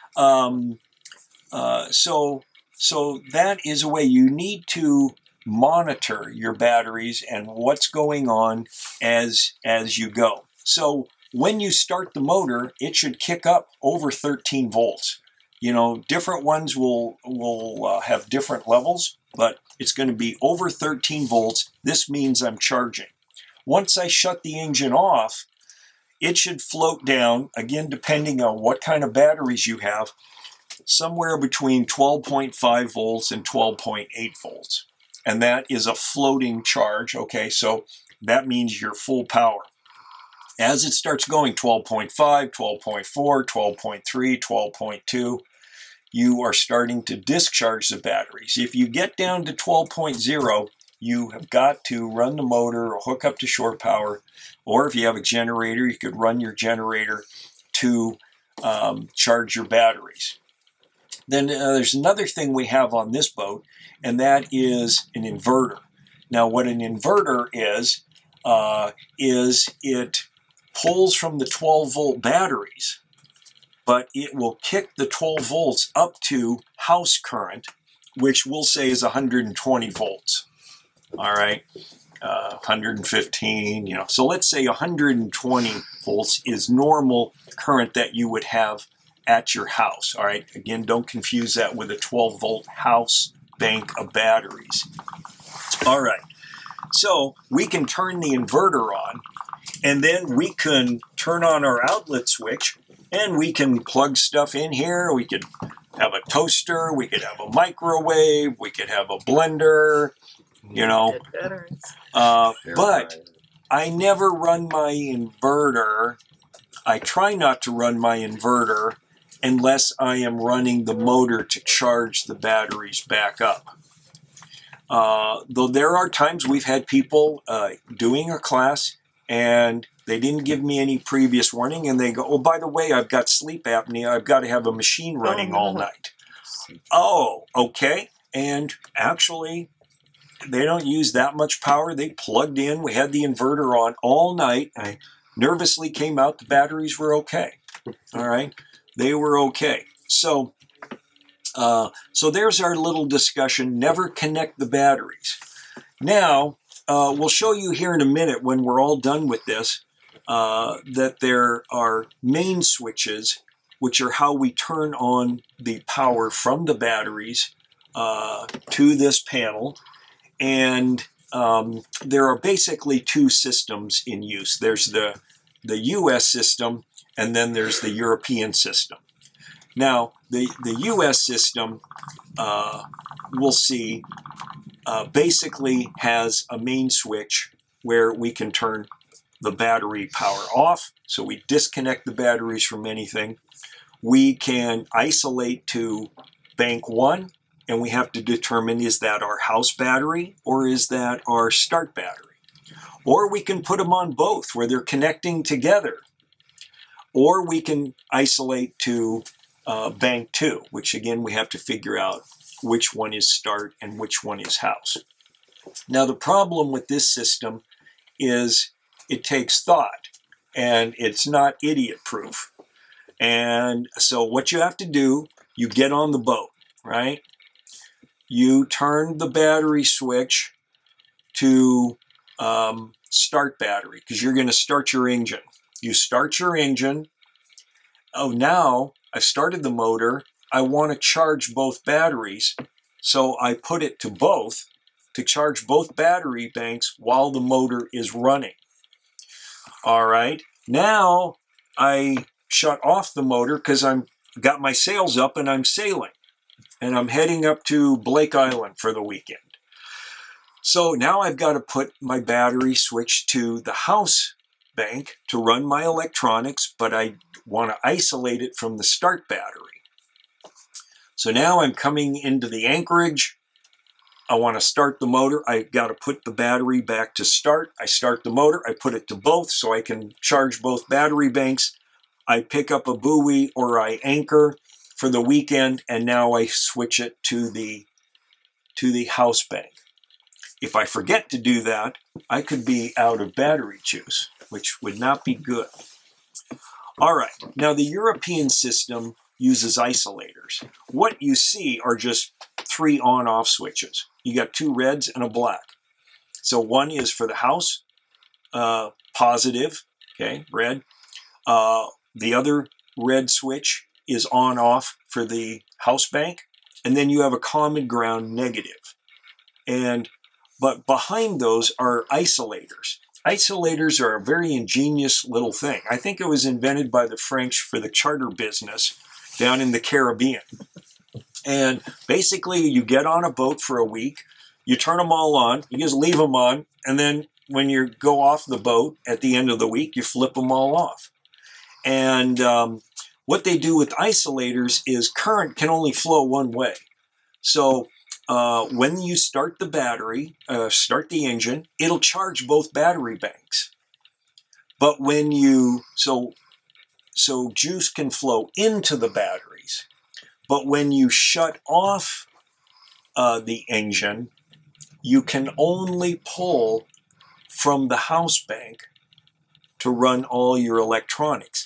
So that is a way you need to monitor your batteries and what's going on as you go. So when you start the motor, it should kick up over 13 volts. You know, different ones will have different levels, but it's going to be over 13 volts. This means I'm charging. Once I shut the engine off, it should float down, again, depending on what kind of batteries you have, somewhere between 12.5 volts and 12.8 volts. And that is a floating charge, okay? So that means you're full power. As it starts going 12.5, 12.4, 12.3, 12.2, you are starting to discharge the batteries. If you get down to 12.0, you have got to run the motor or hook up to shore power, or if you have a generator, you could run your generator to charge your batteries. Then there's another thing we have on this boat, and that is an inverter. Now, what an inverter is it pulls from the 12-volt batteries, but it will kick the 12 volts up to house current, which we'll say is 120 volts. All right, 115, you know. So let's say 120 volts is normal current that you would have at your house. All right, again, don't confuse that with a 12-volt house bank of batteries. All right, so we can turn the inverter on, and then we can turn on our outlet switch, and we can plug stuff in here. We could have a toaster, we could have a microwave, we could have a blender, you know. But I never run my inverter. I try not to run my inverter unless I am running the motor to charge the batteries back up. Though there are times we've had people doing a class and they didn't give me any previous warning, and they go, oh, by the way, I've got sleep apnea. I've got to have a machine running all night. Oh, okay. And actually, they don't use that much power. They plugged in. We had the inverter on all night. I nervously came out. The batteries were okay. All right. They were okay. So there's our little discussion. Never connect the batteries. Now, we'll show you here in a minute when we're all done with this that there are main switches, which are how we turn on the power from the batteries to this panel. And there are basically two systems in use. There's the US system, and then there's the European system. Now, the US system, we'll see, basically has a main switch where we can turn the battery power off. So we disconnect the batteries from anything. We can isolate to bank 1, and we have to determine, is that our house battery or is that our start battery? Or we can put them on both where they're connecting together. Or we can isolate to bank 2, which again we have to figure out which one is start and which one is house. Now the problem with this system is it takes thought, and it's not idiot-proof. And so what you have to do, you get on the boat, right? You turn the battery switch to start battery, because you're going to start your engine. You start your engine. Oh, now I've started the motor. I want to charge both batteries. So I put it to both to charge both battery banks while the motor is running. All right. Now I shut off the motor because I've got my sails up and I'm sailing. And I'm heading up to Blake Island for the weekend. So now I've got to put my battery switch to the house bank to run my electronics, but I want to isolate it from the start battery. So now I'm coming into the anchorage. I want to start the motor. I've got to put the battery back to start. I start the motor. I put it to both so I can charge both battery banks. I pick up a buoy or I anchor for the weekend, and now I switch it to the house bank. If I forget to do that, I could be out of battery juice, which would not be good. All right, now the European system uses isolators. What you see are just 3 on-off switches. You got 2 reds and a black. So one is for the house, positive, okay, red. The other red switch is on-off for the house bank, and then you have a common ground negative. But behind those are isolators. Isolators are a very ingenious little thing. I think it was invented by the French for the charter business down in the Caribbean. And basically, you get on a boat for a week, you turn them all on, you just leave them on, and then when you go off the boat at the end of the week, you flip them all off. And what they do with isolators is current can only flow one way. So when you start the battery, start the engine, it'll charge both battery banks. But when you, so juice can flow into the batteries. But when you shut off the engine, you can only pull from the house bank to run all your electronics.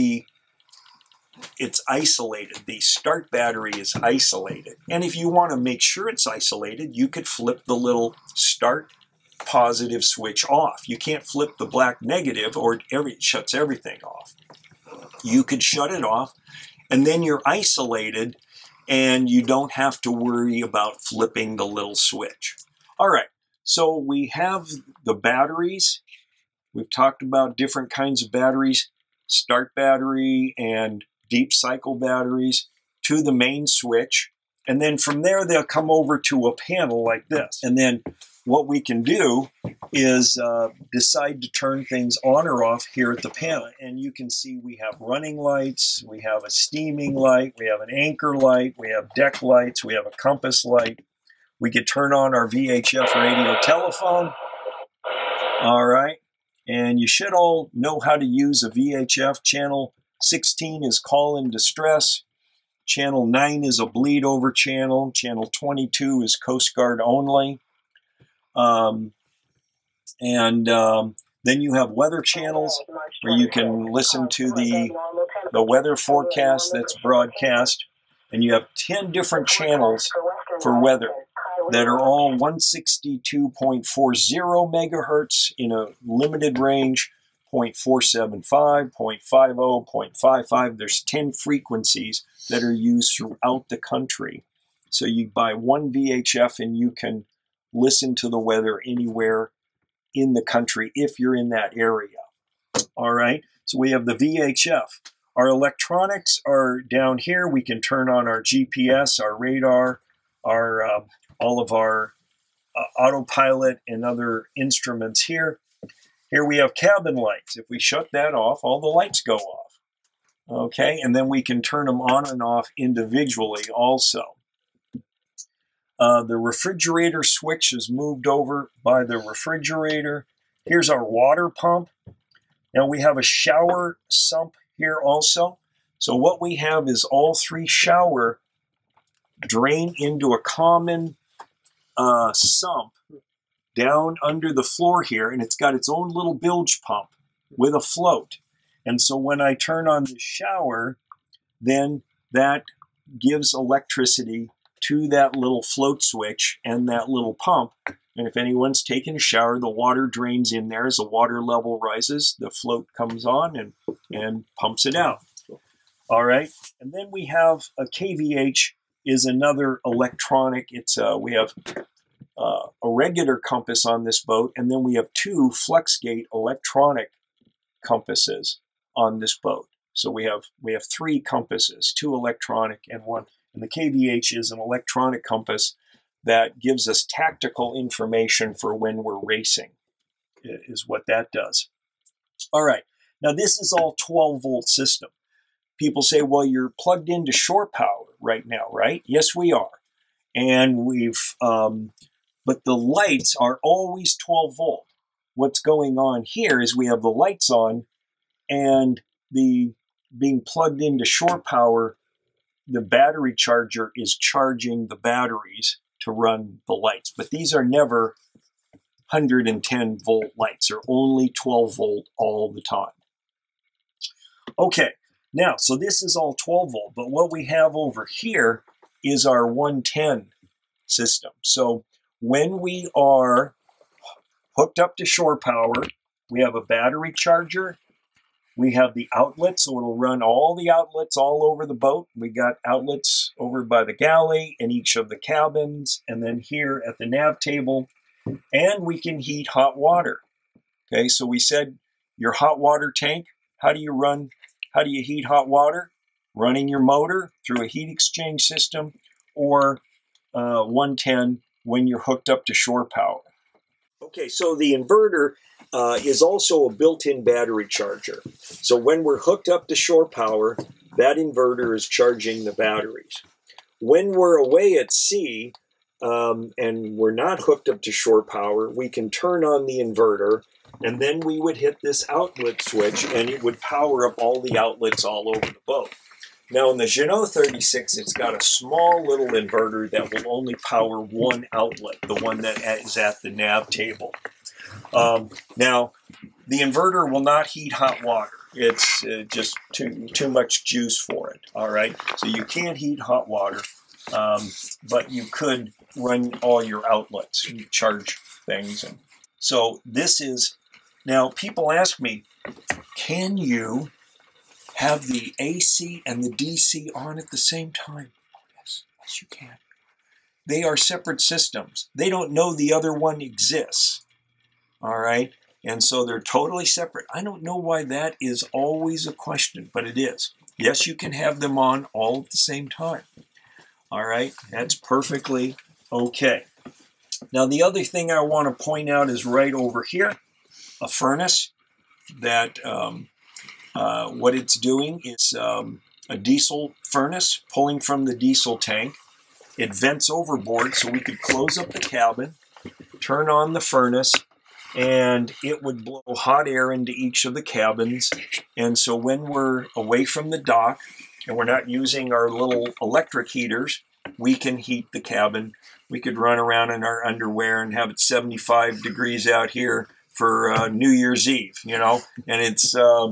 It's isolated. The start battery is isolated. And if you want to make sure it's isolated, you could flip the little start positive switch off. You can't flip the black negative or it shuts everything off. You could shut it off, and then you're isolated, and you don't have to worry about flipping the little switch. All right, so we have the batteries. We've talked about different kinds of batteries, start battery and deep cycle batteries, to the main switch. And then from there, they'll come over to a panel like this. And then what we can do is decide to turn things on or off here at the panel. And you can see we have running lights, we have a steaming light, we have an anchor light, we have deck lights, we have a compass light. We could turn on our VHF radio telephone. All right. And you should all know how to use a VHF. Channel 16 is call in distress. Channel 9 is a bleed over channel. Channel 22 is Coast Guard only. Then you have weather channels where you can listen to the weather forecast that's broadcast. And you have 10 different channels for weather that are all 162.40 megahertz in a limited range, 0.475, 0.50, 0.55. There's 10 frequencies that are used throughout the country. So you buy one VHF and you can listen to the weather anywhere in the country if you're in that area. All right, so we have the VHF. Our electronics are down here. We can turn on our GPS, our radar, our all of our autopilot and other instruments here. Here we have cabin lights. If we shut that off, all the lights go off. Okay, and then we can turn them on and off individually also. The refrigerator switch is moved over by the refrigerator. Here's our water pump. Now we have a shower sump here also. So what we have is all three shower drain into a common sump down under the floor here, and it's got its own little bilge pump with a float. And so when I turn on the shower, then that gives electricity to that little float switch and that little pump. And if anyone's taking a shower, the water drains in there. As the water level rises, the float comes on and pumps it out. All right. And then we have a KVH is another electronic. We have a regular compass on this boat, and then we have two FlexGate electronic compasses on this boat. So we have three compasses, two electronic and one. And the KVH is an electronic compass that gives us tactical information for when we're racing, is what that does. All right. Now this is all 12-volt system. People say, well, you're plugged into shore power right now, right? Yes, we are. And but the lights are always 12 volt. What's going on here is we have the lights on, and being plugged into shore power, the battery charger is charging the batteries to run the lights. But these are never 110 volt lights. They're only 12 volt all the time. Okay, now, so this is all 12 volt, but what we have over here is our 110 system. So when we are hooked up to shore power, we have a battery charger We have the outlets, so it'll run all the outlets all over the boat. We got outlets over by the galley in each of the cabins, and then here at the nav table. And we can heat hot water. Okay, so we said your hot water tank, how do you heat hot water? Running your motor through a heat exchange system, or 110 when you're hooked up to shore power. Okay, so the inverter is also a built-in battery charger. So when we're hooked up to shore power, that inverter is charging the batteries. When we're away at sea and we're not hooked up to shore power, we can turn on the inverter, and then we would hit this outlet switch and it would power up all the outlets all over the boat. Now in the Jeanneau 36, it's got a small little inverter that will only power one outlet, the one that is at the nav table. Now, the inverter will not heat hot water. It's just too much juice for it, all right? So you can't heat hot water, but you could run all your outlets and charge things. And so this is, now people ask me, can you have the AC and the DC on at the same time? Yes, you can. They are separate systems. They don't know the other one exists. All right, and so they're totally separate. I don't know why that is always a question, but it is. Yes, you can have them on all at the same time. All right, that's perfectly okay. Now, the other thing I want to point out is right over here, a furnace that what it's doing is a diesel furnace pulling from the diesel tank. It vents overboard, so we could close up the cabin, turn on the furnace, and it would blow hot air into each of the cabins. And so when we're away from the dock and we're not using our little electric heaters, we can heat the cabin. We could run around in our underwear and have it 75 degrees out here for New Year's Eve, you know, and it's,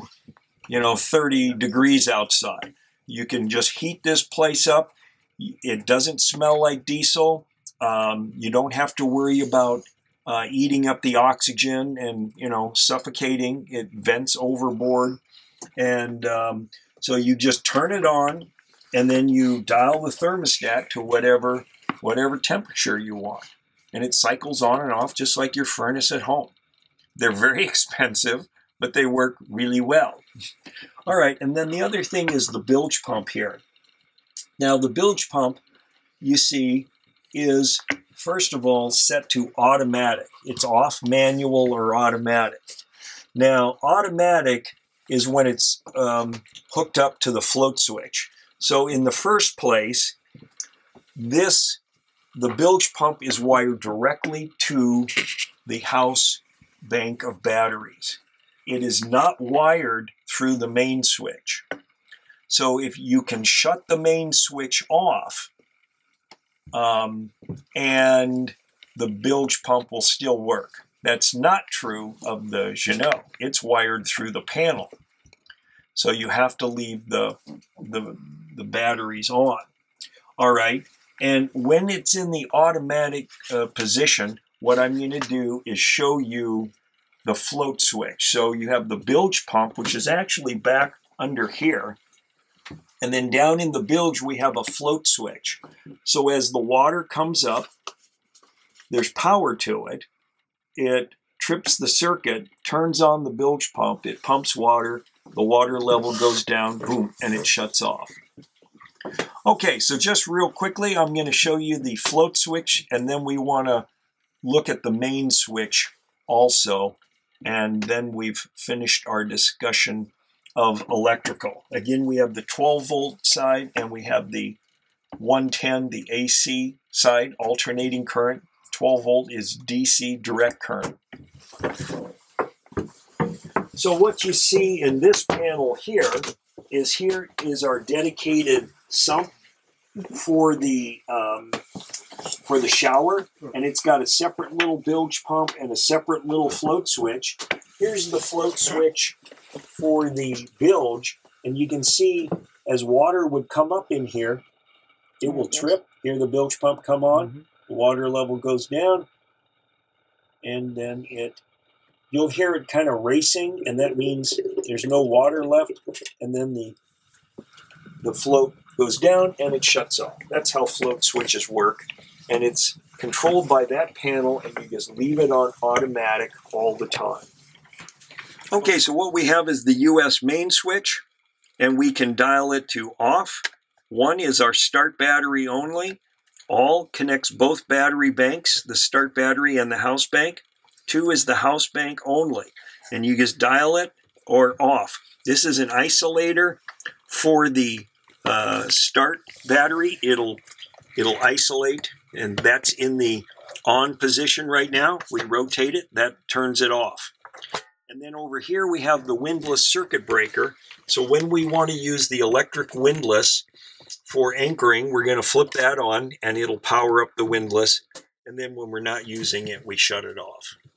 30 degrees outside. You can just heat this place up. It doesn't smell like diesel. You don't have to worry about eating up the oxygen and, suffocating. It vents overboard. And so you just turn it on, and then you dial the thermostat to whatever temperature you want. And it cycles on and off just like your furnace at home. They're very expensive, but they work really well. All right, and then the other thing is the bilge pump here. Now, the bilge pump, you see, is first of all set to automatic. It's off manual or automatic. Now, automatic is when it's hooked up to the float switch. So in the first place, the bilge pump is wired directly to the house bank of batteries. It is not wired through the main switch. So if you can shut the main switch off, and the bilge pump will still work. That's not true of the Jeanneau. It's wired through the panel. So you have to leave the batteries on. All right. And when it's in the automatic position, what I'm going to do is show you the float switch. So you have the bilge pump, which is actually back under here. And then down in the bilge, we have a float switch. So as the water comes up, there's power to it. It trips the circuit, turns on the bilge pump, it pumps water, the water level goes down, boom, and it shuts off. Okay, so just real quickly, I'm going to show you the float switch, and then we want to look at the main switch also, and then we've finished our discussion of electrical. Again, we have the 12-volt side, and we have the 110, the AC side, alternating current. 12-volt is DC direct current. So what you see in this panel here is our dedicated sump for the shower, and it's got a separate little bilge pump and a separate little float switch. Here's the float switch for the bilge, and you can see as water would come up in here, it will trip. Hear the bilge pump come on, the water level goes down, and then it you'll hear it kind of racing, and that means there's no water left, and then the float goes down and it shuts off. That's how float switches work, and it's controlled by that panel, and you just leave it on automatic all the time. Okay, so what we have is the US main switch, and we can dial it to off. 1 is our start battery only. All connects both battery banks, the start battery and the house bank. 2 is the house bank only, and you just dial it or off. This is an isolator for the start battery. It'll isolate, and that's in the on position right now. If we rotate it, that turns it off. And then over here we have the windlass circuit breaker. So when we want to use the electric windlass for anchoring, we're going to flip that on and it'll power up the windlass. And then when we're not using it, we shut it off.